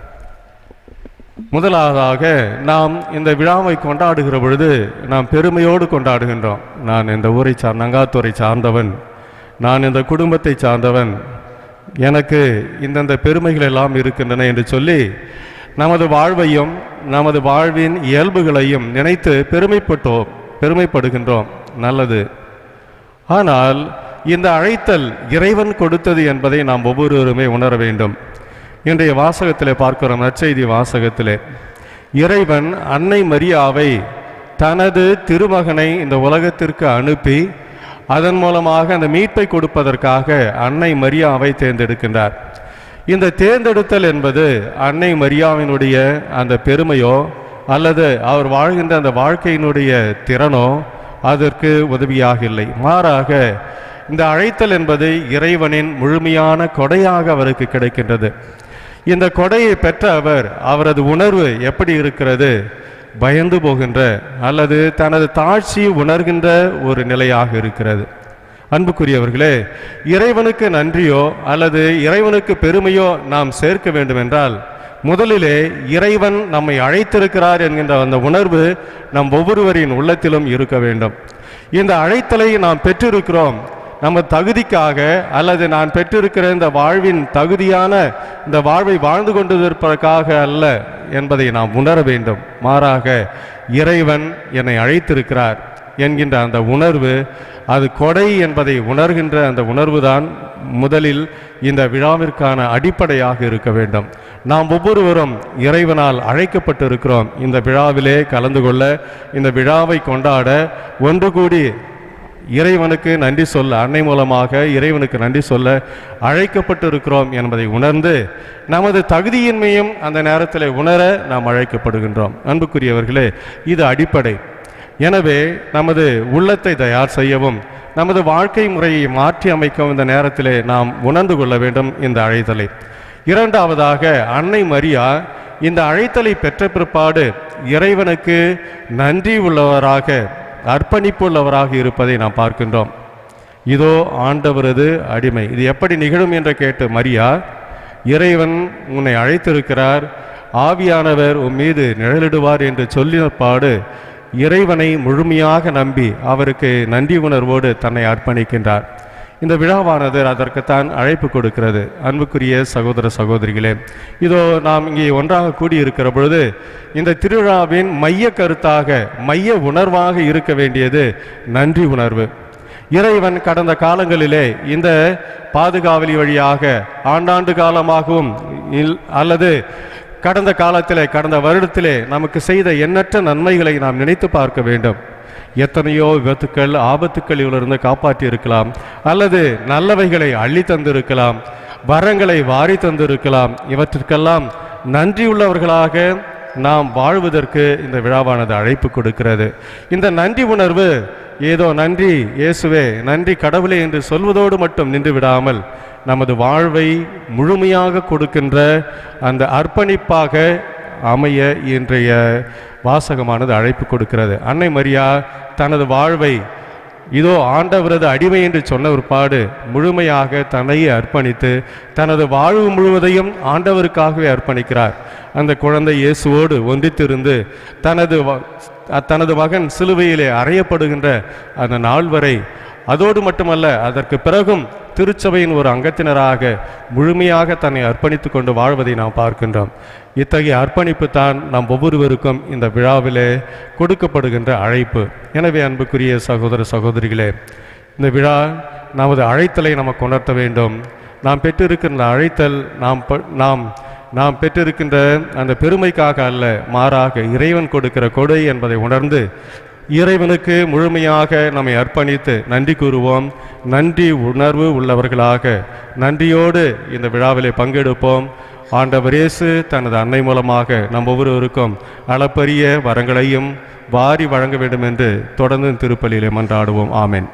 முதலாவதாக நாம் இந்த விழாவை கொண்டாடுகிற பொழுது நாம் பெருமையோடு கொண்டாடுகின்றோம். நான் இந்த ஊரை சார் நங்காத்தூரை சார்ந்தவன், நான் இந்த குடும்பத்தை சார்ந்தவன், எனக்கு இந்தந்த பெருமைகள் எல்லாம் இருக்கின்றன என்று சொல்லி நமது வாழ்வையும் நமது வாழ்வின் இயல்புகளையும் நினைத்து பெருமைப்பட்டோம் பெருமைப்படுகின்றோம். நல்லது. ஆனால் இந்த அழைத்தல் இறைவன் கொடுத்தது என்பதை நாம் ஒவ்வொருவருமே உணர வேண்டும். இன்றைய வாசகத்திலே பார்க்கிறோம், நற்செய்தி வாசகத்திலே இறைவன் அன்னை மரியாவை தனது திருமகனை இந்த உலகத்திற்கு அனுப்பி அதன் மூலமாக அந்த மீட்பை கொடுப்பதற்காக அன்னை மரியாவை தேர்ந்தெடுக்கின்றார். இந்த தேர்ந்தெடுத்தல் என்பது அன்னை மரியாவினுடைய அந்த பெருமையோ அல்லது அவர் வாழ்கின்ற அந்த வாழ்க்கையினுடைய திறனோ அதற்கு உதவியாக இல்லை. மாறாக இந்த அழைத்தல் என்பது இறைவனின் முழுமையான கொடையாக அவருக்கு கிடைக்கின்றது. இந்த கொடையை பெற்ற அவர், அவரது உணர்வு எப்படி இருக்கிறது? பயந்து போகின்ற அல்லது தனது தாழ்ச்சி உணர்கின்ற ஒரு நிலையாக இருக்கிறது. அன்புக்குரியவர்களே, இறைவனுக்கு நன்றியோ அல்லது இறைவனுக்கு பெருமையோ நாம் சேர்க்க வேண்டும் என்றால் முதலிலே இறைவன் நம்மை அழைத்திருக்கிறார் என்கின்ற அந்த உணர்வு நம் ஒவ்வொருவரின் உள்ளத்திலும் இருக்க வேண்டும். இந்த அழைத்தலை நாம் பெற்றிருக்கிறோம் நம்ம தகுதிக்காக அல்லது நான் பெற்றிருக்கிற இந்த வாழ்வின் தகுதியான இந்த வாழ்வை வாழ்ந்து கொண்டிருப்பதற்காக அல்ல என்பதை நாம் உணர வேண்டும். மாறாக இறைவன் என்னை அழைத்திருக்கிறார் என்கின்ற அந்த உணர்வு, அது கொடை என்பதை உணர்கின்ற அந்த உணர்வு தான் முதலில் இந்த விழாவிற்கான அடிப்படையாக இருக்க வேண்டும். நாம் ஒவ்வொருவரும் இறைவனால் அழைக்கப்பட்டிருக்கிறோம். இந்த விழாவிலே கலந்து கொள்ள, இந்த விழாவை கொண்டாட, ஒன்று கூடி இறைவனுக்கு நன்றி சொல்ல, அன்னை மூலமாக இறைவனுக்கு நன்றி சொல்ல அழைக்கப்பட்டிருக்கிறோம் என்பதை உணர்ந்து நமது தகுதியின்மையும் அந்த நேரத்தில் உணர நாம் அழைக்கப்படுகின்றோம். அன்புக்குரியவர்களே, இது அடிப்படை. எனவே நமது உள்ளத்தை தயார் செய்யவும் நமது வாழ்க்கை முறையை மாற்றி அமைக்கவும் இந்த நேரத்திலே நாம் உணர்ந்து கொள்ள வேண்டும் இந்த அழைத்தலை. இரண்டாவதாக, அன்னை மரியா இந்த அழைத்தலை பெற்ற பிற்பாடு இறைவனுக்கு நன்றி உள்ளவராக, அர்ப்பணிப்புள்ளவராக இருப்பதை நாம் பார்க்கின்றோம். இதோ ஆண்டவரது அடிமை. இது எப்படி நிகழும் என்று கேட்டு மரியா, இறைவன் உன்னை அழைத்திருக்கிறார், ஆவியானவர் உன் மீது நிழலிடுவார் என்று சொல்லின பாடு இறைவனை முழுமையாக நம்பி அவருக்கு நன்றி உணர்வோடு தன்னை அர்ப்பணிக்கின்றார். இந்த விழாவானது அதற்குத்தான் அழைப்பு கொடுக்கிறது. அன்புக்குரிய சகோதர சகோதரிகளே, இதோ நாம் இங்கே ஒன்றாக கூடியிருக்கிற பொழுது இந்த திருவிழாவின் மைய கருத்தாக, மைய உணர்வாக இருக்க வேண்டியது நன்றி உணர்வு. இறைவன் கடந்த காலங்களிலே இந்த பாதுகாவலி வழியாக ஆண்டாண்டு காலமாகவும் அல்லது கடந்த காலத்திலே, கடந்த வருடத்திலே நமக்கு செய்த எண்ணற்ற நன்மைகளை நாம் நினைத்து பார்க்க வேண்டும். எத்தனையோ விபத்துக்கள், ஆபத்துக்கள் இவளிருந்து காப்பாற்றி இருக்கலாம், அல்லது நல்லவைகளை அள்ளி தந்திருக்கலாம், வரங்களை வாரி தந்திருக்கலாம். இவற்றிற்கெல்லாம் நன்றியுள்ளவர்களாக நாம் வாழ்வதற்கு இந்த விழாவானது அழைப்பு கொடுக்கிறது. இந்த நன்றி உணர்வு ஏதோ நன்றி இயேசுவே, நன்றி கடவுளே என்று சொல்வதோடு மட்டும் நின்று விடாமல் நமது வாழ்வை முழுமையாக கொடுக்கின்ற அந்த அர்ப்பணிப்பாக அமைய இன்றைய வாசகமானது அழைப்பு கொடுக்கிறது. அன்னை மரியா தனது வாழ்வை இதோ ஆண்டவரது அடிமை என்று சொன்ன ஒருபாடு முழுமையாக தன்னையே அர்ப்பணித்து தனது வாழ்வு முழுவதையும் ஆண்டவருக்காகவே அர்ப்பணிக்கிறார். அந்த குழந்தை இயேசுவோடு ஒன்றித்திருந்து தனது தனது மகன் சிலுவையிலே அறையப்படுகின்ற அந்த நாள் வரை, அதோடு மட்டுமல்ல அதற்கு பிறகும் திருச்சபையின் ஒரு அங்கத்தினராக முழுமையாக தன்னை அர்ப்பணித்து கொண்டு வாழ்வதை நாம் பார்க்கின்றோம். இத்தகைய அர்ப்பணிப்பு தான் நம் ஒவ்வொருவருக்கும் இந்த விழாவிலே கொடுக்கப்படுகின்ற அழைப்பு. எனவே அன்புக்குரிய சகோதர சகோதரிகளே, இந்த விழா நமது அழைத்தலை நமக்கு உணர்த்த வேண்டும். நாம் பெற்றிருக்கின்ற அழைத்தல் நாம் நாம் நாம் பெற்றிருக்கின்ற அந்த பெருமைக்காக அல்ல, மாறாக இறைவன் கொடுக்கிற கொடை என்பதை உணர்ந்து இறைவனுக்கு முழுமையாக நம்மை அர்ப்பணித்து நன்றி கூறுவோம். நன்றி உணர்வு உள்ளவர்களாக நன்றியோடு இந்த விழாவிலே பங்கெடுப்போம். ஆண்டவர் இயேசு தனது அன்னை மூலமாக நம் ஒவ்வொருவருக்கும் அளப்பரிய வரங்களையும் வாரி வழங்க வேண்டும் என்று தொடர்ந்து திருப்பலியிலே மன்றாடுவோம். ஆமென்.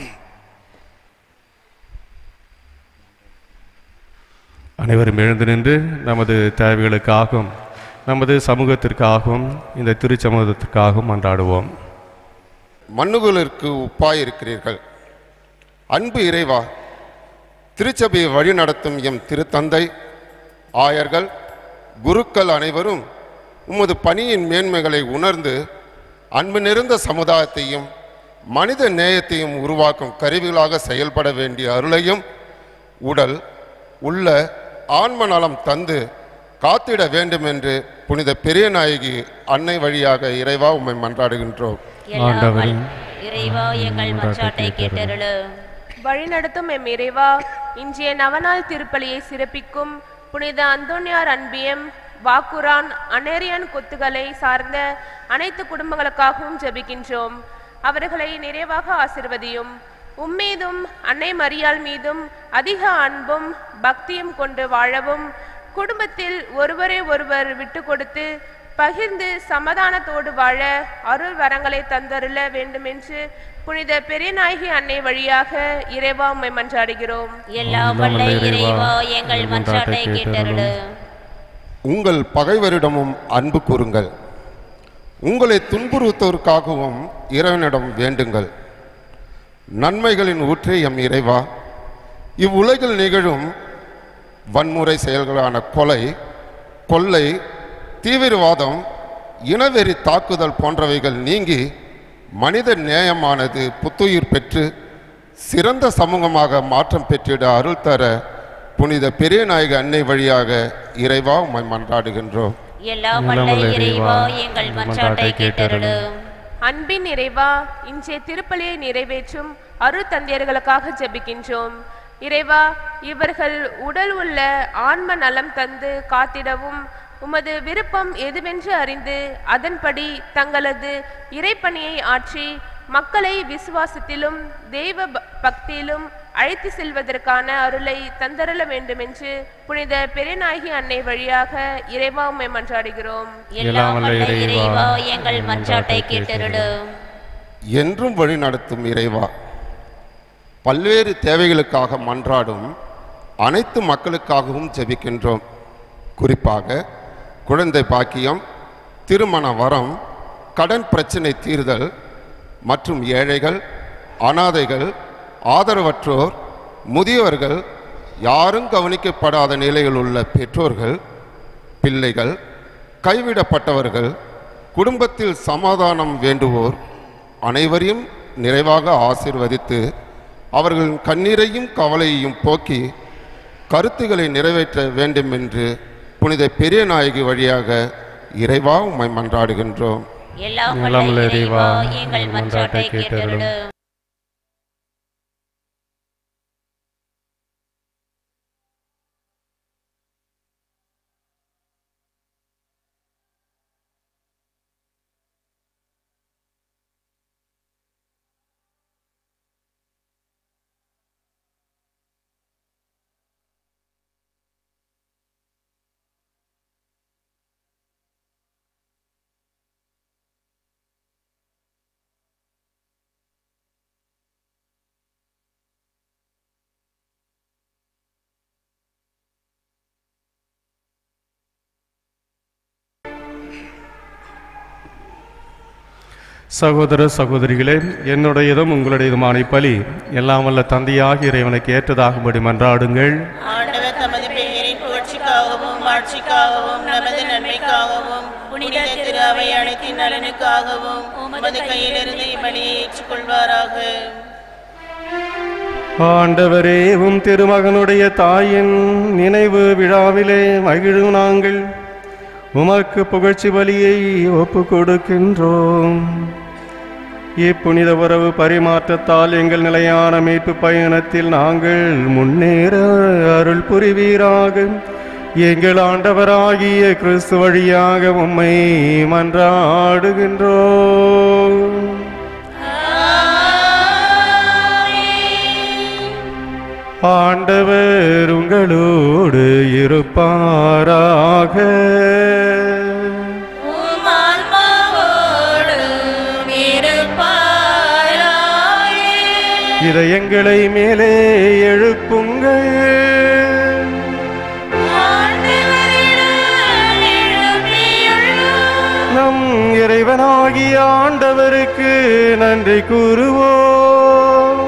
அனைவரும் எழுந்து நின்று நமது தேவைகளுக்காகவும் நமது சமூகத்திற்காகவும் இந்த திருச்சமூகத்திற்காகவும் மன்றாடுவோம். மண்ணுகளிற்கு உப்பாயிருக்கிறீர்கள். அன்பு இறைவா, திருச்சபையை வழிநடத்தும் எம் திருத்தந்தை, ஆயர்கள், குருக்கள் அனைவரும் உமது பணியின் மேன்மைகளை உணர்ந்து அன்பு நிறைந்த சமுதாயத்தையும் மனித நேயத்தையும் உருவாக்கும் கருவிகளாக செயல்பட வேண்டிய அருளையும் உடல் உள்ள ஆன்ம நலம் தந்து காத்திட வேண்டும் என்று புனித பெரிய நாயகி அன்னை வழியாக இறைவா உம்மை மன்றாடுகின்றோம். இறைவா எங்கள் மன்றாட்டை கேட்டருளும். வழிநடத்தும் எம் இறைவா, இன்றைய நவநாள் திருப்பலியை சிறப்பிக்கும் புனித அந்தோனியார் அன்பியம் வாக்குரான் அனேரியான் கொத்துகளை சார்ந்த அனைத்து குடும்பங்களுக்காகவும் ஜெபிக்கின்றோம். அவர்களை நிறைவாக ஆசிர்வதியும். உம்மீதும் அன்னை மரியாள் மீதும் அதிக அன்பும் பக்தியும் கொண்டு வாழவும், குடும்பத்தில் ஒருவரை ஒருவர் விட்டு கொடுத்து பகிர்ந்து சமாதானத்தோடு வாழ அருள் வரங்களை தந்தருள வேண்டுமென்று புனித பெரியநாயகி அன்னை வழியாக இறைவா உம்மை மன்றாடுகிறோம். எல்லாம் வல்ல இறைவா எங்கள் மன்றாட்டை கேட்டருளு. உங்கள் பகைவரிடமும் அன்பு கூறுங்கள். உங்களை துன்புறுத்தோருக்காகவும் இறைவனிடம் வேண்டுங்கள். நன்மைகளின் ஊற்றே எம் இறைவா, இவ்வுலகில் நிகழும் வன்முறை செயல்களான கொலை, கொள்ளை, தீவிரவாதம், இனவெறி தாக்குதல் போன்றவைகள் நீங்கி மனித நேயமானது புத்துயிர் பெற்று சிறந்த சமூகமாக மாற்றம் பெற்றிட அருள் தர புனித பெரிய நாயக அன்னை வழியாக இறைவா உம்மை மன்றாடுகின்றோம். எல்லாம் வல்ல இறைவா எங்கள் மன்றாட்டை கேட்டருளும். அன்பின் இறைவா, இன்றைய திருப்பலியை நிறைவேற்றும் அருள் தந்தையர்களுக்காக ஜெபிக்கின்றோம். இறைவா, இவர்கள் உடல் உள்ள ஆன்ம நலம் தந்து காத்திடவும் உமது விருப்பம் எதுவென்று அறிந்து அதன்படி தங்களது இறைப்பணியை ஆற்றி மக்களை விசுவாசத்திலும் தெய்வ பக்தியிலும் அழைத்து செல்வதற்கான அருளை தந்தருள வேண்டும் என்று புனித பெரியநாயகி அன்னை வழியாக இறைவா உம்மை மன்றாடுகிறோம். எல்லாம் வல்ல இறைவா எங்கள் மன்றாட்டை கேட்டருளும். என்றும் வழி நடத்தும் இறைவா, பல்வேறு தேவைகளுக்காக மன்றாடும் அனைத்து மக்களுக்காகவும் ஜெபிக்கின்றோம். குறிப்பாக குழந்தை பாக்கியம், திருமண வரம், கடன் பிரச்சனை தீர்தல் மற்றும் ஏழைகள், அனாதைகள், ஆதரவற்றோர், முதியவர்கள், யாரும் கவனிக்கப்படாத நிலையில் உள்ள பெற்றோர்கள், பிள்ளைகள், கைவிடப்பட்டவர்கள், குடும்பத்தில் சமாதானம் வேண்டுவோர் அனைவரையும் நிறைவாக ஆசீர்வதித்து அவர்களின் கண்ணீரையும் கவலையையும் போக்கி கருத்துக்களை நிறைவேற்ற வேண்டும் என்று புனித பெரிய நாயகி வழியாக இறைவா உம்மை மன்றாடுகின்றோம். எல்லாம் வல்ல இறைவா எங்கள் மன்றாட்டை கேட்டருளும். சகோதர சகோதரிகளே, என்னுடையதும் உங்களுடையதுமான பலி எல்லாம் வல்ல தந்தையாகிய இறைவனுக்கு ஏற்றதாகும்படி மன்றாடுங்கள். ஆண்டவர் தமது பெயரின் புகழ்ச்சிக்காகவும் ஆட்சிக்காகவும் நமது நன்மைக்காகவும் புனித திரு அவை அனைத்தின் நலனுக்காகவும் உமது கையிலிருந்து இப்பலியை ஏற்றுக்கொள்வாராக. ஆண்டவரே, உம் திருமகனுடைய தாயின் நினைவு விழாவிலே மகிழும் நாங்கள் உமக்கு புகழ்ச்சி பலியை ஒப்பு கொடுக்கின்றோம். இப்புனித உறவு பரிமாற்றத்தால் எங்கள் நிலையான மீட்பு பயணத்தில் நாங்கள் முன்னேற அருள் புரிவீராக. எங்கள் ஆண்டவராகிய கிறிஸ்து வழியாக உம்மை மன்றாடுகின்றோம். ஆண்டவர் உங்களோடு இருப்பாராக. இதயங்களை மேலே எழுப்புங்கள். நம் இறைவனாகிய ஆண்டவருக்கு நன்றி கூறுவோம்.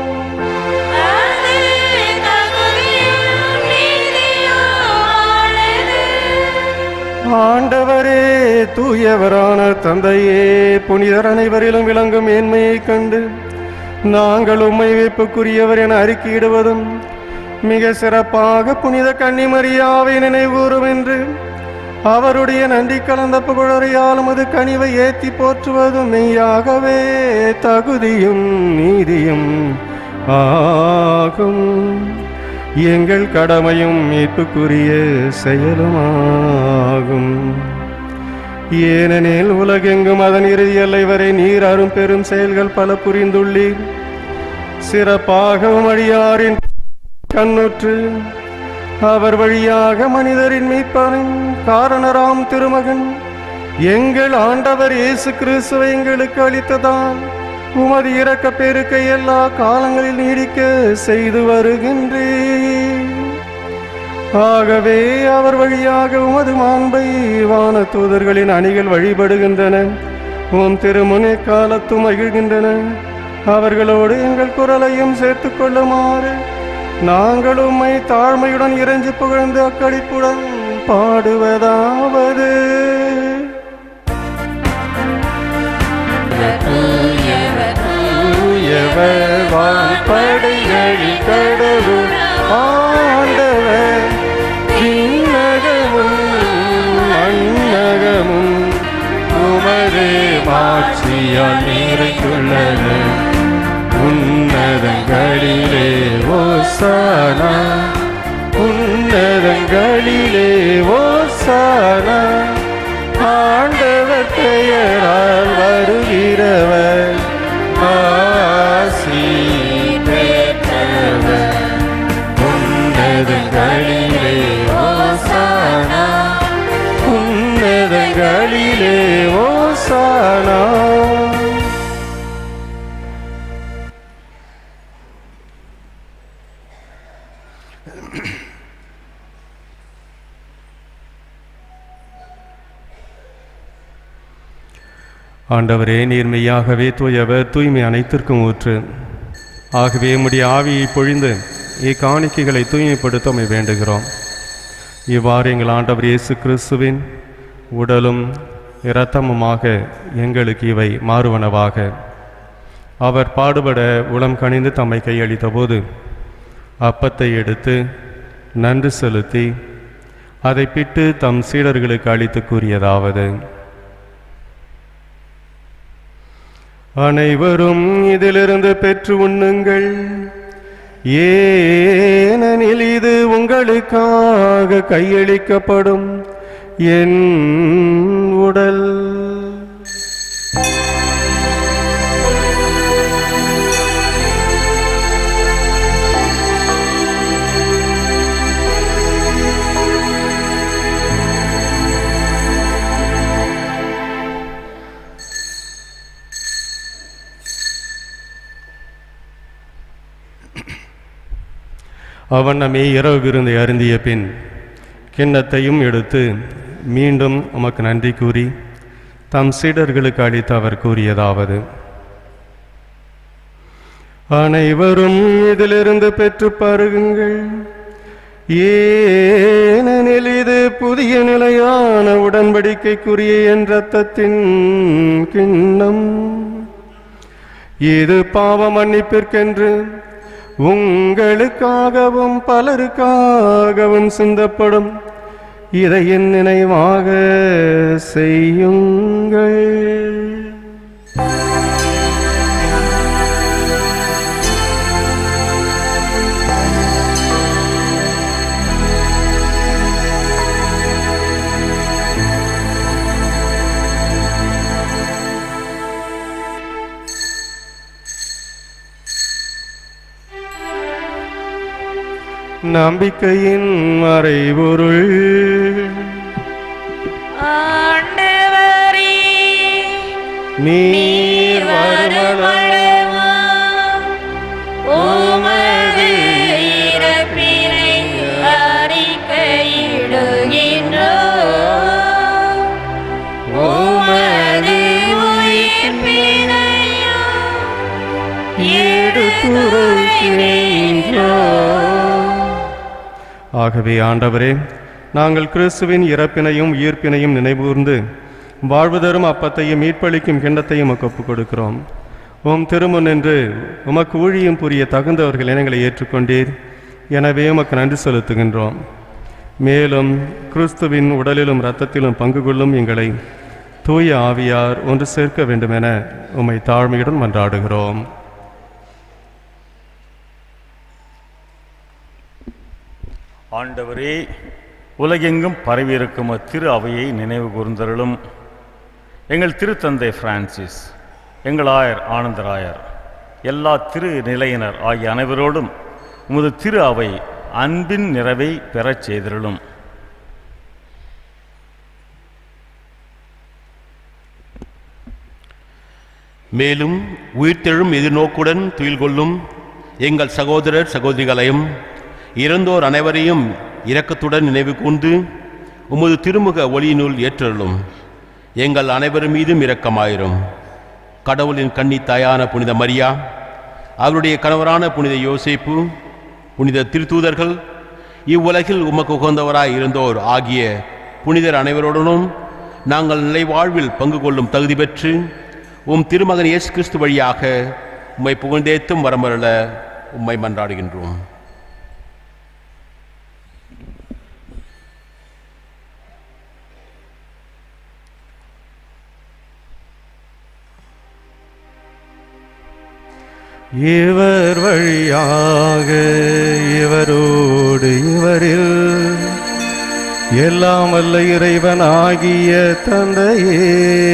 ஆண்டவரே, தூயவரான தந்தையே, புனிதர் அனைவரிலும் விளங்கும் மேன்மையை கண்டு நாங்கள் உம்மை வைப்புக்குரியவர் என அறிக்கையிடுவதும் மிக சிறப்பாக புனித கன்னிமரியாவை நினைவூறும் என்று அவருடைய நன்றி கலந்த புகழறையாலும் அது கனிவை ஏற்றி போற்றுவதும் மெய்யாகவே தகுதியும் நீதியும் ஆகும். எங்கள் கடமையும் மீட்புக்குரிய செயலுமாகும். ஏனெனில் உலகெங்கும் அதன் இறுதி எல்லை வரை நீர் அரும் பெரும் செயல்கள் பல புரிந்துள்ளீர். சிறப்பாகவும் அடியாரின் கண்ணுற்று அவர் வழியாக மனிதரின் மீட்பரின் காரணராம் திருமகன் எங்கள் ஆண்டவர் இயேசு கிறிஸ்துவை எங்களுக்கு அளித்ததால் உமது இரக்க பெருக்கை எல்லா காலங்களில் நீடிக்க செய்து வருகின்றேன். ஆகவே அவர் வழியாக உமது மாண்பை வான தூதர்களின் அணிகள் வழிபடுகின்றன, உம் திருமுனை காலத்தும் மகிழ்கின்றன. அவர்களோடு எங்கள் குரலையும் சேர்த்துக் கொள்ளுமாறு நாங்கள் உம்மை தாழ்மையுடன் இறைஞ்சி புகழ்ந்து அக்களிப்புடன் பாடுவதாவது. வான்படைகளில் கடவுள் ஆண்டவர், விண்ணகமும் மண்ணகமும் உமது மாட்சியால் நிறைந்துள்ளன. உன்னதங்களிலே ஓசானா, உன்னதங்களிலே ஓசானா. ஆண்டவர் பெயரால் வருகிறவர் ஆசி பெற்றவர். உன்னதங்களிலே ஓசானா, உன்னதங்களிலே ஓசானா. ஆண்டவரே, நீர்மையாகவே தூயவர், தூய்மை அனைத்திற்கும் ஊற்று. ஆகவே உம்முடைய ஆவியை பொழிந்து இக்காணிக்கைகளை தூய்மைப்படுத்த உம்மை வேண்டுகிறோம். இவ்வாறு எங்கள் ஆண்டவர் இயேசு கிறிஸ்துவின் உடலும் இரத்தமுமாக எங்களுக்கு இவை மாறுவனவாக. அவர் பாடுபட உளம் கனிந்து தம்மை கையளித்த போது அப்பத்தை எடுத்து நன்றி செலுத்தி அதை பிட்டு தம் சீடர்களுக்கு அளித்து கூறியதாவது: அனைவரும் இதிலிருந்து பெற்று உண்ணுங்கள், ஏனெனில் இது உங்களுக்காக கையளிக்கப்படும் என் உடல். அவனமே இரவு விருந்தை அருந்திய பின் கிண்ணத்தையும் எடுத்து மீண்டும் உமக்கு நன்றி கூறி தம் சீடர்களுக்கு அளித்து அவர் கூறியதாவது: அனைவரும் இதிலிருந்து பெற்று பருகுங்கள், ஏனெனில் இது புதிய நிலையான உடன்படிக்கைக்குரிய என் இரத்தத்தின் கிண்ணம். இது பாவ மன்னிப்பிற்கென்று உங்களுக்காகவும் பலருக்காகவும் சிந்தப்படும். இதை என் நினைவாக செய்யுங்கள். நம்பிக்கையின் மறைபொருள். ஆண்டவரே, நீர் வருமளவும் உமது இறப்பினை அறிக்கையிடுகின்றோம். உமது உயிர்ப்பினையும் எடுத்துரைக்கின்றோம். ஆகவே ஆண்டவரே, நாங்கள் கிறிஸ்துவின் இறப்பினையும் உயிர்ப்பினையும் நினைவூர்ந்து வாழ்வு தரும் அப்பத்தையும் மீட்பளிக்கும் கிண்ணத்தையும் உமக்கு ஒப்புக் கொடுக்கிறோம். உம் திருமுன் என்று உமக்கு ஊழியம் புரிய தகுந்தவர்கள் இனங்களை ஏற்றுக்கொண்டீர். எனவே உமக்கு நன்றி செலுத்துகின்றோம். மேலும் கிறிஸ்துவின் உடலிலும் இரத்தத்திலும் பங்கு கொள்ளும் எங்களை தூய ஆவியார் ஒன்று சேர்க்க வேண்டுமென உம்மை தாழ்மையுடன் மன்றாடுகிறோம். ஆண்டவரே, உலகெங்கும் பரவியிருக்கும் திரு அவையை நினைவு கூர்ந்தருளும். எங்கள் திருத்தந்தை பிரான்சிஸ், எங்கள் ஆயர் ஆனந்தராயர், எல்லா திரு நிலையினர் ஆகிய அனைவரோடும் உமது திரு அவை அன்பின் நிறைவை பெறச் செய்திருளும். மேலும் உயிர்த்தெழும் எதிர்நோக்குடன் துயில் கொள்ளும் எங்கள் சகோதரர் சகோதரிகளையும் இறந்தோர் அனைவரையும் இரக்கத்துடன் நினைவு கூர்ந்து உமது திருமுக ஒளியினுள் ஏற்றருளும். எங்கள் அனைவர் மீதும் இரக்கமாயிரும். கடவுளின் கன்னி தாயான புனித மரியா, அவருடைய கணவரான புனித யோசேப்பு, புனித திருத்தூதர்கள், இவ்வுலகில் உமக்கு உகந்தவராய் இருந்தோர் ஆகிய புனிதர் அனைவருடனும் நாங்கள் நிலை வாழ்வில் பங்கு கொள்ளும் தகுதி பெற்று உம் திருமகன் இயேசு கிறிஸ்து வழியாக உம்மை புகழ்ந்தேத்தும் வரமருள உம்மை மன்றாடுகின்றோம். இவர் வழியாக இவரோடு இவரில் எல்லாம் வல்ல இறைவனாகிய தந்தையே,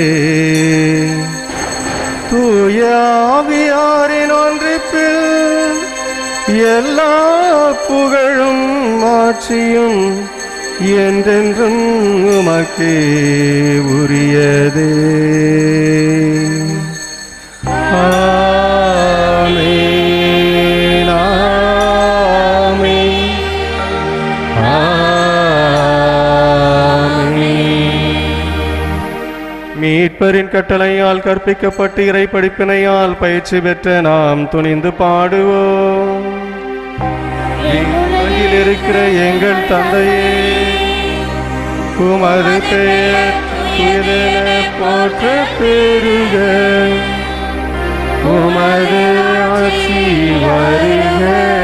தூய ஆவியாரின் ஒன்றிப்பில் எல்லா புகழும் ஆட்சியும் என்றென்றும் உமக்கே உரியதே. மீட்பரின் கட்டளையால் கற்பிக்கப்பட்டு இறை படிப்பினையால் பயிற்சி பெற்ற நாம் துணிந்து பாடுவோம். விண்ணுலகில் இருக்கிற எங்கள் தந்தையே, உமது பெயர் தூயதென போற்றப் பெறுக. உமது ஆட்சி வருக.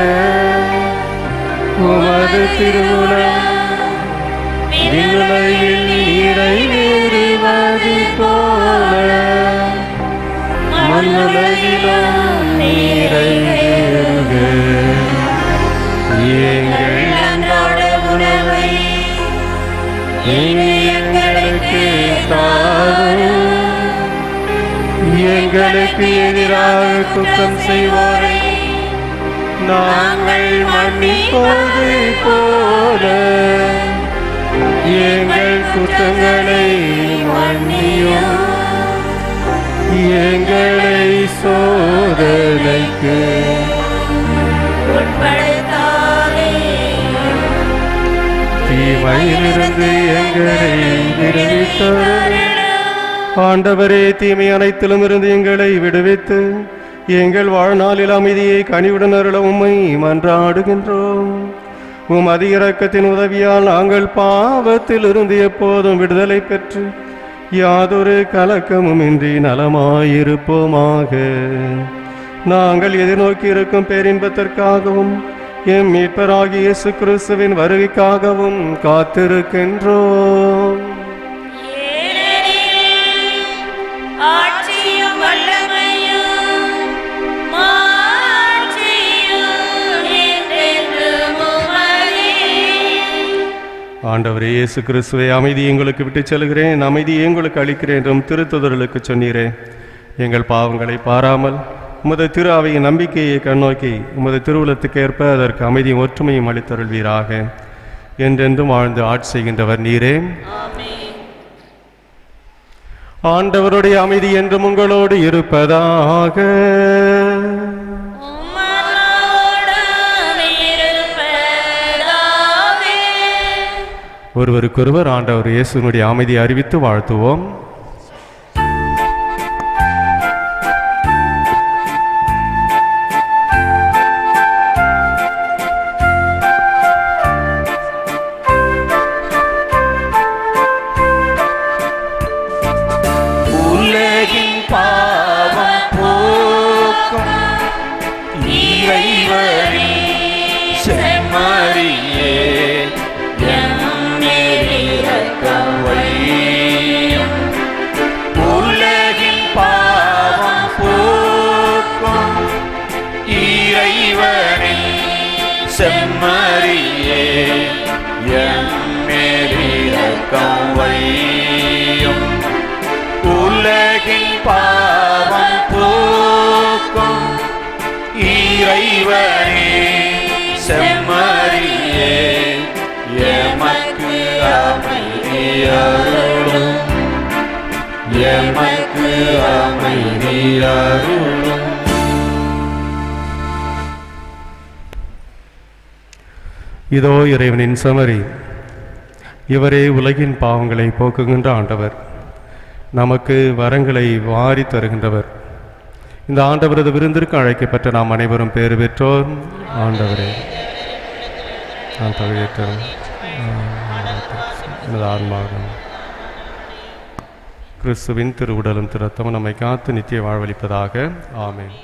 உமது திருவுளம் விண்ணுலகில் நிறைவேறுவது போல மண்ணுலகிலும் நிறைவேறுக. எங்கள் அன்றாட உணவை எங்களுக்கு தாரும். எங்களுக்கு எதிராக குற்றம் செய்வோரை நாங்கள் மன்னிப்பது போல எங்கள் குற்றங்களை மன்னியும். எங்களை சோதனைக்கு தீமையிலிருந்து எங்களை விடுவித்தருளும். ஆண்டவரே, தீமை அனைத்திலும் இருந்து எங்களை விடுவித்து எங்கள் வாழ்நாளில் அமைதியை கனிவுடன் அருள உம்மை மன்றாடுகின்றோம். உம் அதிக இரக்கத்தின் உதவியால் நாங்கள் பாவத்தில் இருந்து எப்போதும் விடுதலை பெற்று யாதொரு கலக்கமும் இன்றி நலமாயிருப்போமாக. நாங்கள் எதிர்நோக்கி இருக்கும் பேரின்பத்திற்காகவும் எம் மீட்பராகிய இயேசு கிறிஸ்துவின் வருகைக்காகவும் காத்திருக்கின்றோம். ஆட்சியும் வல்லமையும் மாட்சியும் என்றென்றும் உமதே. ஆண்டவரே இயேசு கிறிஸ்துவை, அமைதி உங்களுக்கு விட்டுச் செல்கிறேன், அமைதியை உங்களுக்கு அளிக்கிறேன் என்றும் திருத்துதர்களுக்கு சொன்னீரே. எங்கள் பாவங்களை பாராமல் உமது திரு அவையின் நம்பிக்கையை கண்ணோக்கி உமது திருவுலத்துக்கு ஏற்ப அதற்கு அமைதியும் ஒற்றுமையும் அளித்தருள்வீராக. என்றென்றும் வாழ்ந்து ஆட்சி செய்கின்றவர் நீரே. ஆண்டவருடைய அமைதி என்றும் உங்களோடு இருப்பதாக. ஒருவருக்கொருவர் ஆண்டவர் இயேசுனுடைய அமைதியை அறிவித்து வாழ்த்துவோம். செம்மறியே எம்மேலிரக்கம் வையும். உலகின் பாவம் போக்கும் இறைவனே செம்மறியே எமக்கு அமைதியருளும், எமக்கு அமைதியருளும். இதோ இறைவனின் செம்மறி, இவரே உலகின் பாவங்களை போக்குகின்ற ஆண்டவர், நமக்கு வரங்களை வாரி தருகின்றவர். இந்த ஆண்டவரது விருந்திற்கு அழைக்கப்பட்ட நாம் அனைவரும் பேறு பெற்றோர். ஆண்டவரே, நான் தகுதியற்றவன், எனது ஆன்மாவும் கிறிஸ்துவின் திருவுடலும் திருத்தமும் நம்மை காத்து நித்திய வாழ்வளிப்பதாக. ஆமென்.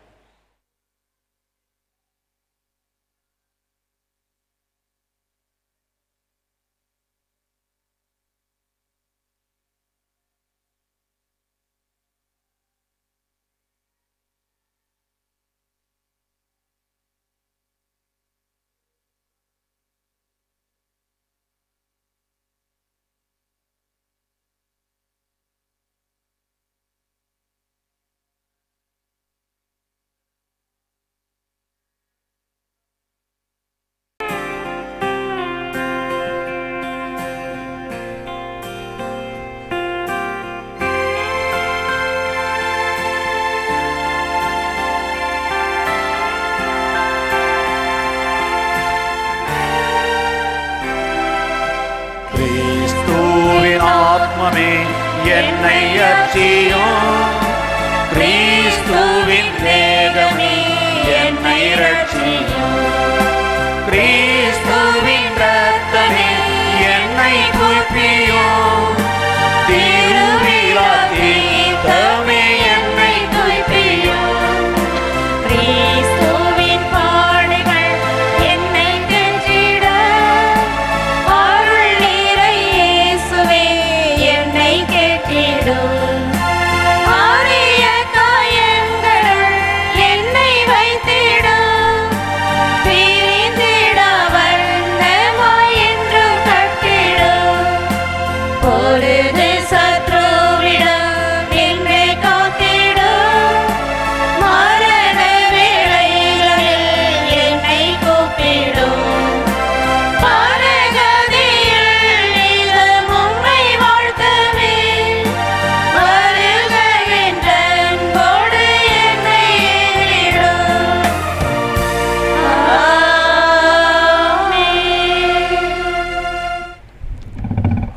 என்னை அச்சியும், கிறிஸ்துவின் வேகமே என்னை ரட்சியும். கிறிஸ்துவின் ரத்தமே என்னை குய்ப்பியும், திருவிழா தீர்த்தமே என்னை குய்ப்பியும். கிறிஸ்துவின் பாடுகள் என்னை கெஞ்சிட, அருள் நிறை இயேசுவே என்னை கேட்டிடும். ஆரிய காயங்களுள் என்னை வைத்திடும், பிரிந்திடா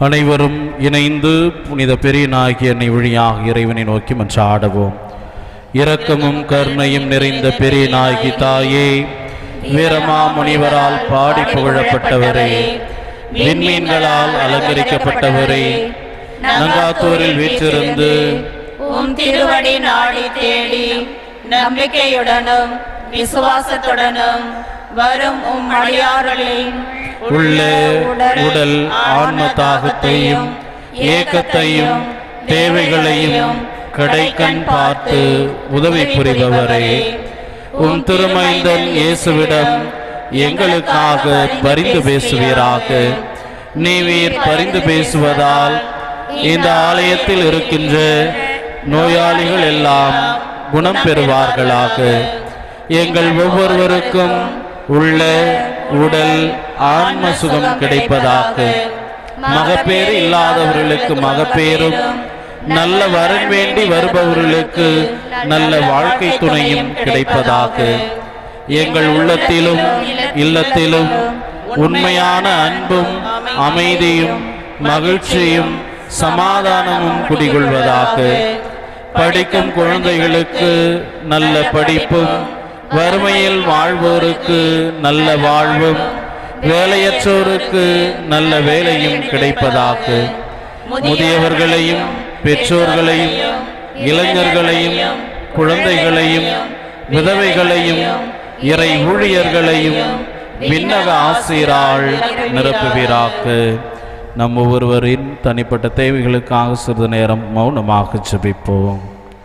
அனைவரும் இணைந்து புனித பெரியனாகிய என்னை வழியாக இறைவனை நோக்கி மன்றாடுவோம். இரக்கமும் கருணையும் நிறைந்த பெரியனாகி தாயே, வீரமா முனிவரால் பாடி புகழப்பட்டவரே, விண்மீன்களால் அலங்கரிக்கப்பட்டவரே, நங்காத்தூரில் வீற்றிருந்து உம் திருவடி நாடி தேடி நம்பிக்கையுடனும் விசுவாசத்துடனும் வரும் உம் அடியார்களின் உள்ள உடல் ஆன்ம தாகத்தையும் ஏக்கத்தையும் தேவைகளையும் கடைக்கண் பார்த்து உதவி புரிபவரே, உம் திருமைந்தன் இயேசுவிடம் எங்களுக்காக பரிந்து பேசுவீராக. நீவீர் பரிந்து பேசுவதால் இந்த ஆலயத்தில் இருக்கின்ற நோயாளிகள் எல்லாம் குணம் பெறுவார்களாக. எங்கள் ஒவ்வொருவருக்கும் உள்ள உடல் ஆன்ம சுகம் கிடைப்பதாக. மகப்பேறு இல்லாதவர்களுக்கு மகப்பேரும், நல்ல வரன் வேண்டி வருபவர்களுக்கு நல்ல வாழ்க்கை துணையும் கிடைப்பதாக. எங்கள் உள்ளத்திலும் இல்லத்திலும் உண்மையான அன்பும் அமைதியும் மகிழ்ச்சியும் சமாதானமும் குடிகொள்வதாக. படிக்கும் குழந்தைகளுக்கு நல்ல படிப்பும், வறுமையில் வாழ்வோருக்கு நல்ல வாழ்வும், வேலையற்றோருக்கு நல்ல வேலையும் கிடைப்பதாக. முதியவர்களையும் பெற்றோர்களையும் இளைஞர்களையும் குழந்தைகளையும் விதவைகளையும் இறை ஊழியர்களையும் விண்ணக ஆசிரால் நிரப்புவீராக. நம் ஒவ்வொருவரின் தனிப்பட்ட தேவைகளுக்காக சிறிது நேரம் மௌனமாக ஜெபிப்போம்.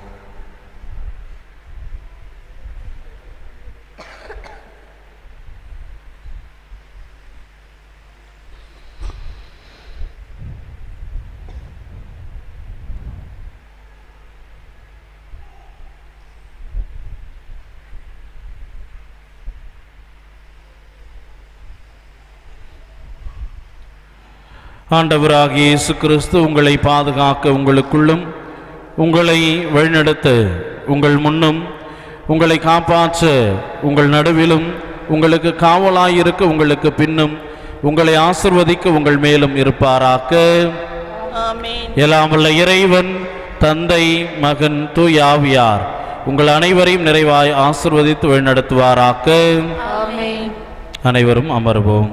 ஆண்டவராகிய இயேசு கிறிஸ்து உங்களை பாதுகாக்க உங்களுக்குள்ளும், உங்களை வழிநடத்த உங்கள் முன்னும், உங்களை காப்பாற்ற உங்கள் நடுவிலும், உங்களுக்கு காவலாயிருக்க உங்களுக்கு பின்னும், உங்களை ஆசிர்வதிக்க உங்கள் மேலும் இருப்பாராக. எல்லாம் வல்ல இறைவன் தந்தை மகன் தூய ஆவியார் உங்கள் அனைவரையும் நிறைவாய் ஆசிர்வதித்து வழிநடத்துவாராக. அனைவரும் அமர்வோம்.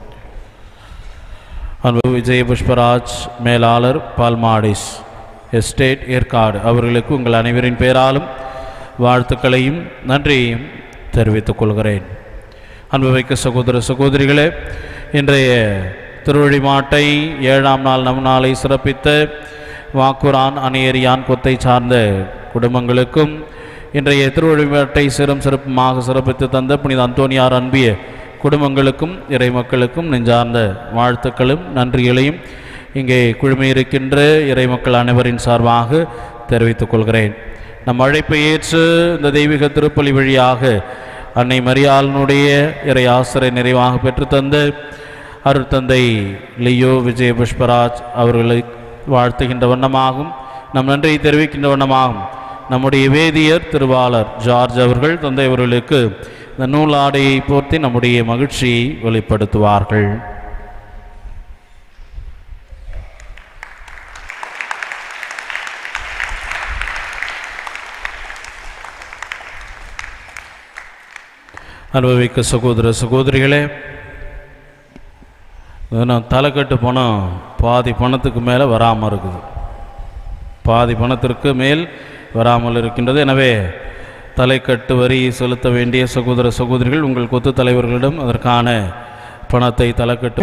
அன்பு விஜய புஷ்பராஜ் மேலாளர் பால்மாடிஸ் எஸ்டேட் ஏற்காடு அவர்களுக்கு உங்கள் அனைவரின் பேராலும் வாழ்த்துக்களையும் நன்றியையும் தெரிவித்துக் கொள்கிறேன். அன்புமிக்க சகோதர சகோதரிகளே, இன்றைய திருவழிமாட்டை ஏழாம் நாள் நம் நாளை சிறப்பித்த வாக்குரான் அணியரியான் கொத்தை சார்ந்த குடும்பங்களுக்கும், இன்றைய திருவழிமாட்டை சிறம் சிறப்புமாக சிறப்பித்து தந்த புனித அந்தோனியார் அன்பிய குடும்பங்களுக்கும் இறை மக்களுக்கும் நெஞ்சார்ந்த வாழ்த்துக்களும் நன்றிகளையும் இங்கே குழுமையிருக்கின்ற இறை மக்கள் அனைவரின் சார்பாக தெரிவித்துக் கொள்கிறேன். நம் அழைப்பை ஏற்று இந்த தெய்வீக திருப்பலி வழியாக அன்னை மரியாளினுடைய இறை ஆசிரை நிறைவாக பெற்றுத்தந்த அருட்தந்தை லியோ விஜய புஷ்பராஜ் அவர்களை வாழ்த்துகின்ற வண்ணமாகும், நம் நன்றியை தெரிவிக்கின்ற வண்ணமாகும் நம்முடைய வேதியர் திருவாளர் ஜார்ஜ் அவர்கள் தந்தை அவர்களுக்கு இந்த நூலாடையை போர்த்தி நம்முடைய மகிழ்ச்சியை வெளிப்படுத்துவார்கள். அனுபவிக்க சகோதர சகோதரிகளே, நான் தலைக்கட்டு பணம் பாதி பணத்துக்கு மேலே வராமல் இருக்குது, பாதி பணத்திற்கு மேல் வராமல் இருக்கின்றது. எனவே தலைக்கட்டு வரி செலுத்த வேண்டிய சகோதர சகோதரிகள் உங்கள் கொத்து தலைவர்களிடம் அதற்கான பணத்தை தலைக்கட்டு.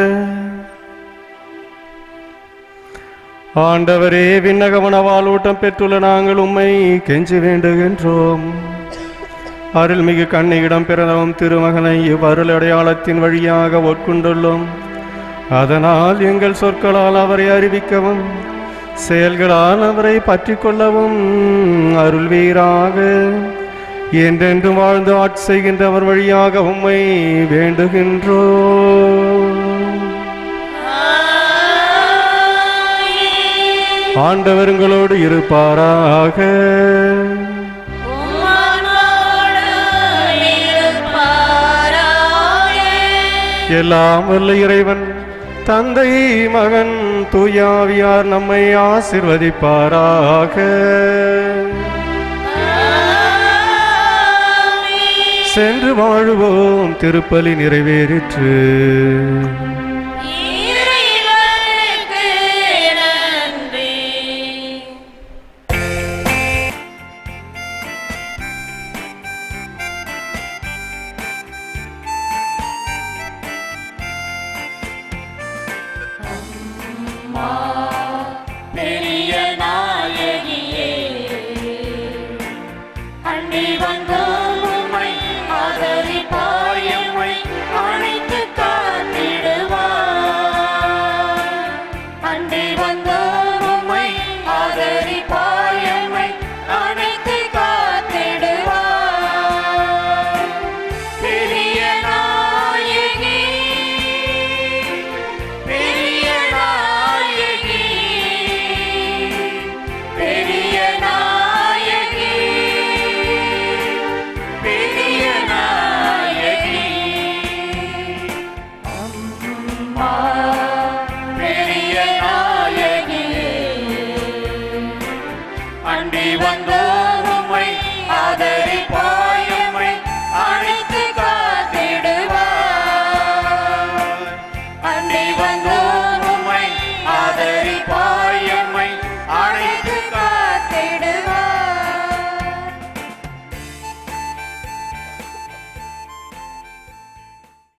ஆண்டவரே, விண்ணகமன வாழ்வூட்டம் பெற்றுள்ள நாங்கள் உம்மை கெஞ்சி வேண்டுகின்றோம். அருள்மிகு கண்ணியிடம் பிறந்தவும் திருமகனை இவ்வருள் அடையாளத்தின் வழியாக உட்கொண்டுள்ளோம். அதனால் எங்கள் சொற்களால் அவரை அறிவிக்கவும் செயல்களால் அவரை பற்றி கொள்ளவும் அருள்வீராக. என்றென்றும் வாழ்ந்து ஆட்சி செய்கின்றவர் வழியாக உம்மை வேண்டுகின்றோம். ஆண்டவர் உங்களோடு இருப்பாராக. எல்லாம் வல்ல இறைவன் தந்தை மகன் தூயாவியார் நம்மை ஆசிர்வதிப்பாராக. சென்று வாழுவோம். திருப்பலி நிறைவேறிற்று. பெரிய நாயகியே, அண்டி வந்தோம் உம்மை ஆதரிப்பாய், எம்மை அணைத்து காத்திடுவாய். அண்டி வந்தோம் உம்மை ஆதரிப்பாய், எம்மை அணைத்து காத்திடுவாய். பெரிய நாயகி, பெரிய நாயகி, பெரிய நாயகி, பெரிய நாயகி. அம்மா பெரிய நாயகி, அண்டி வந்தோ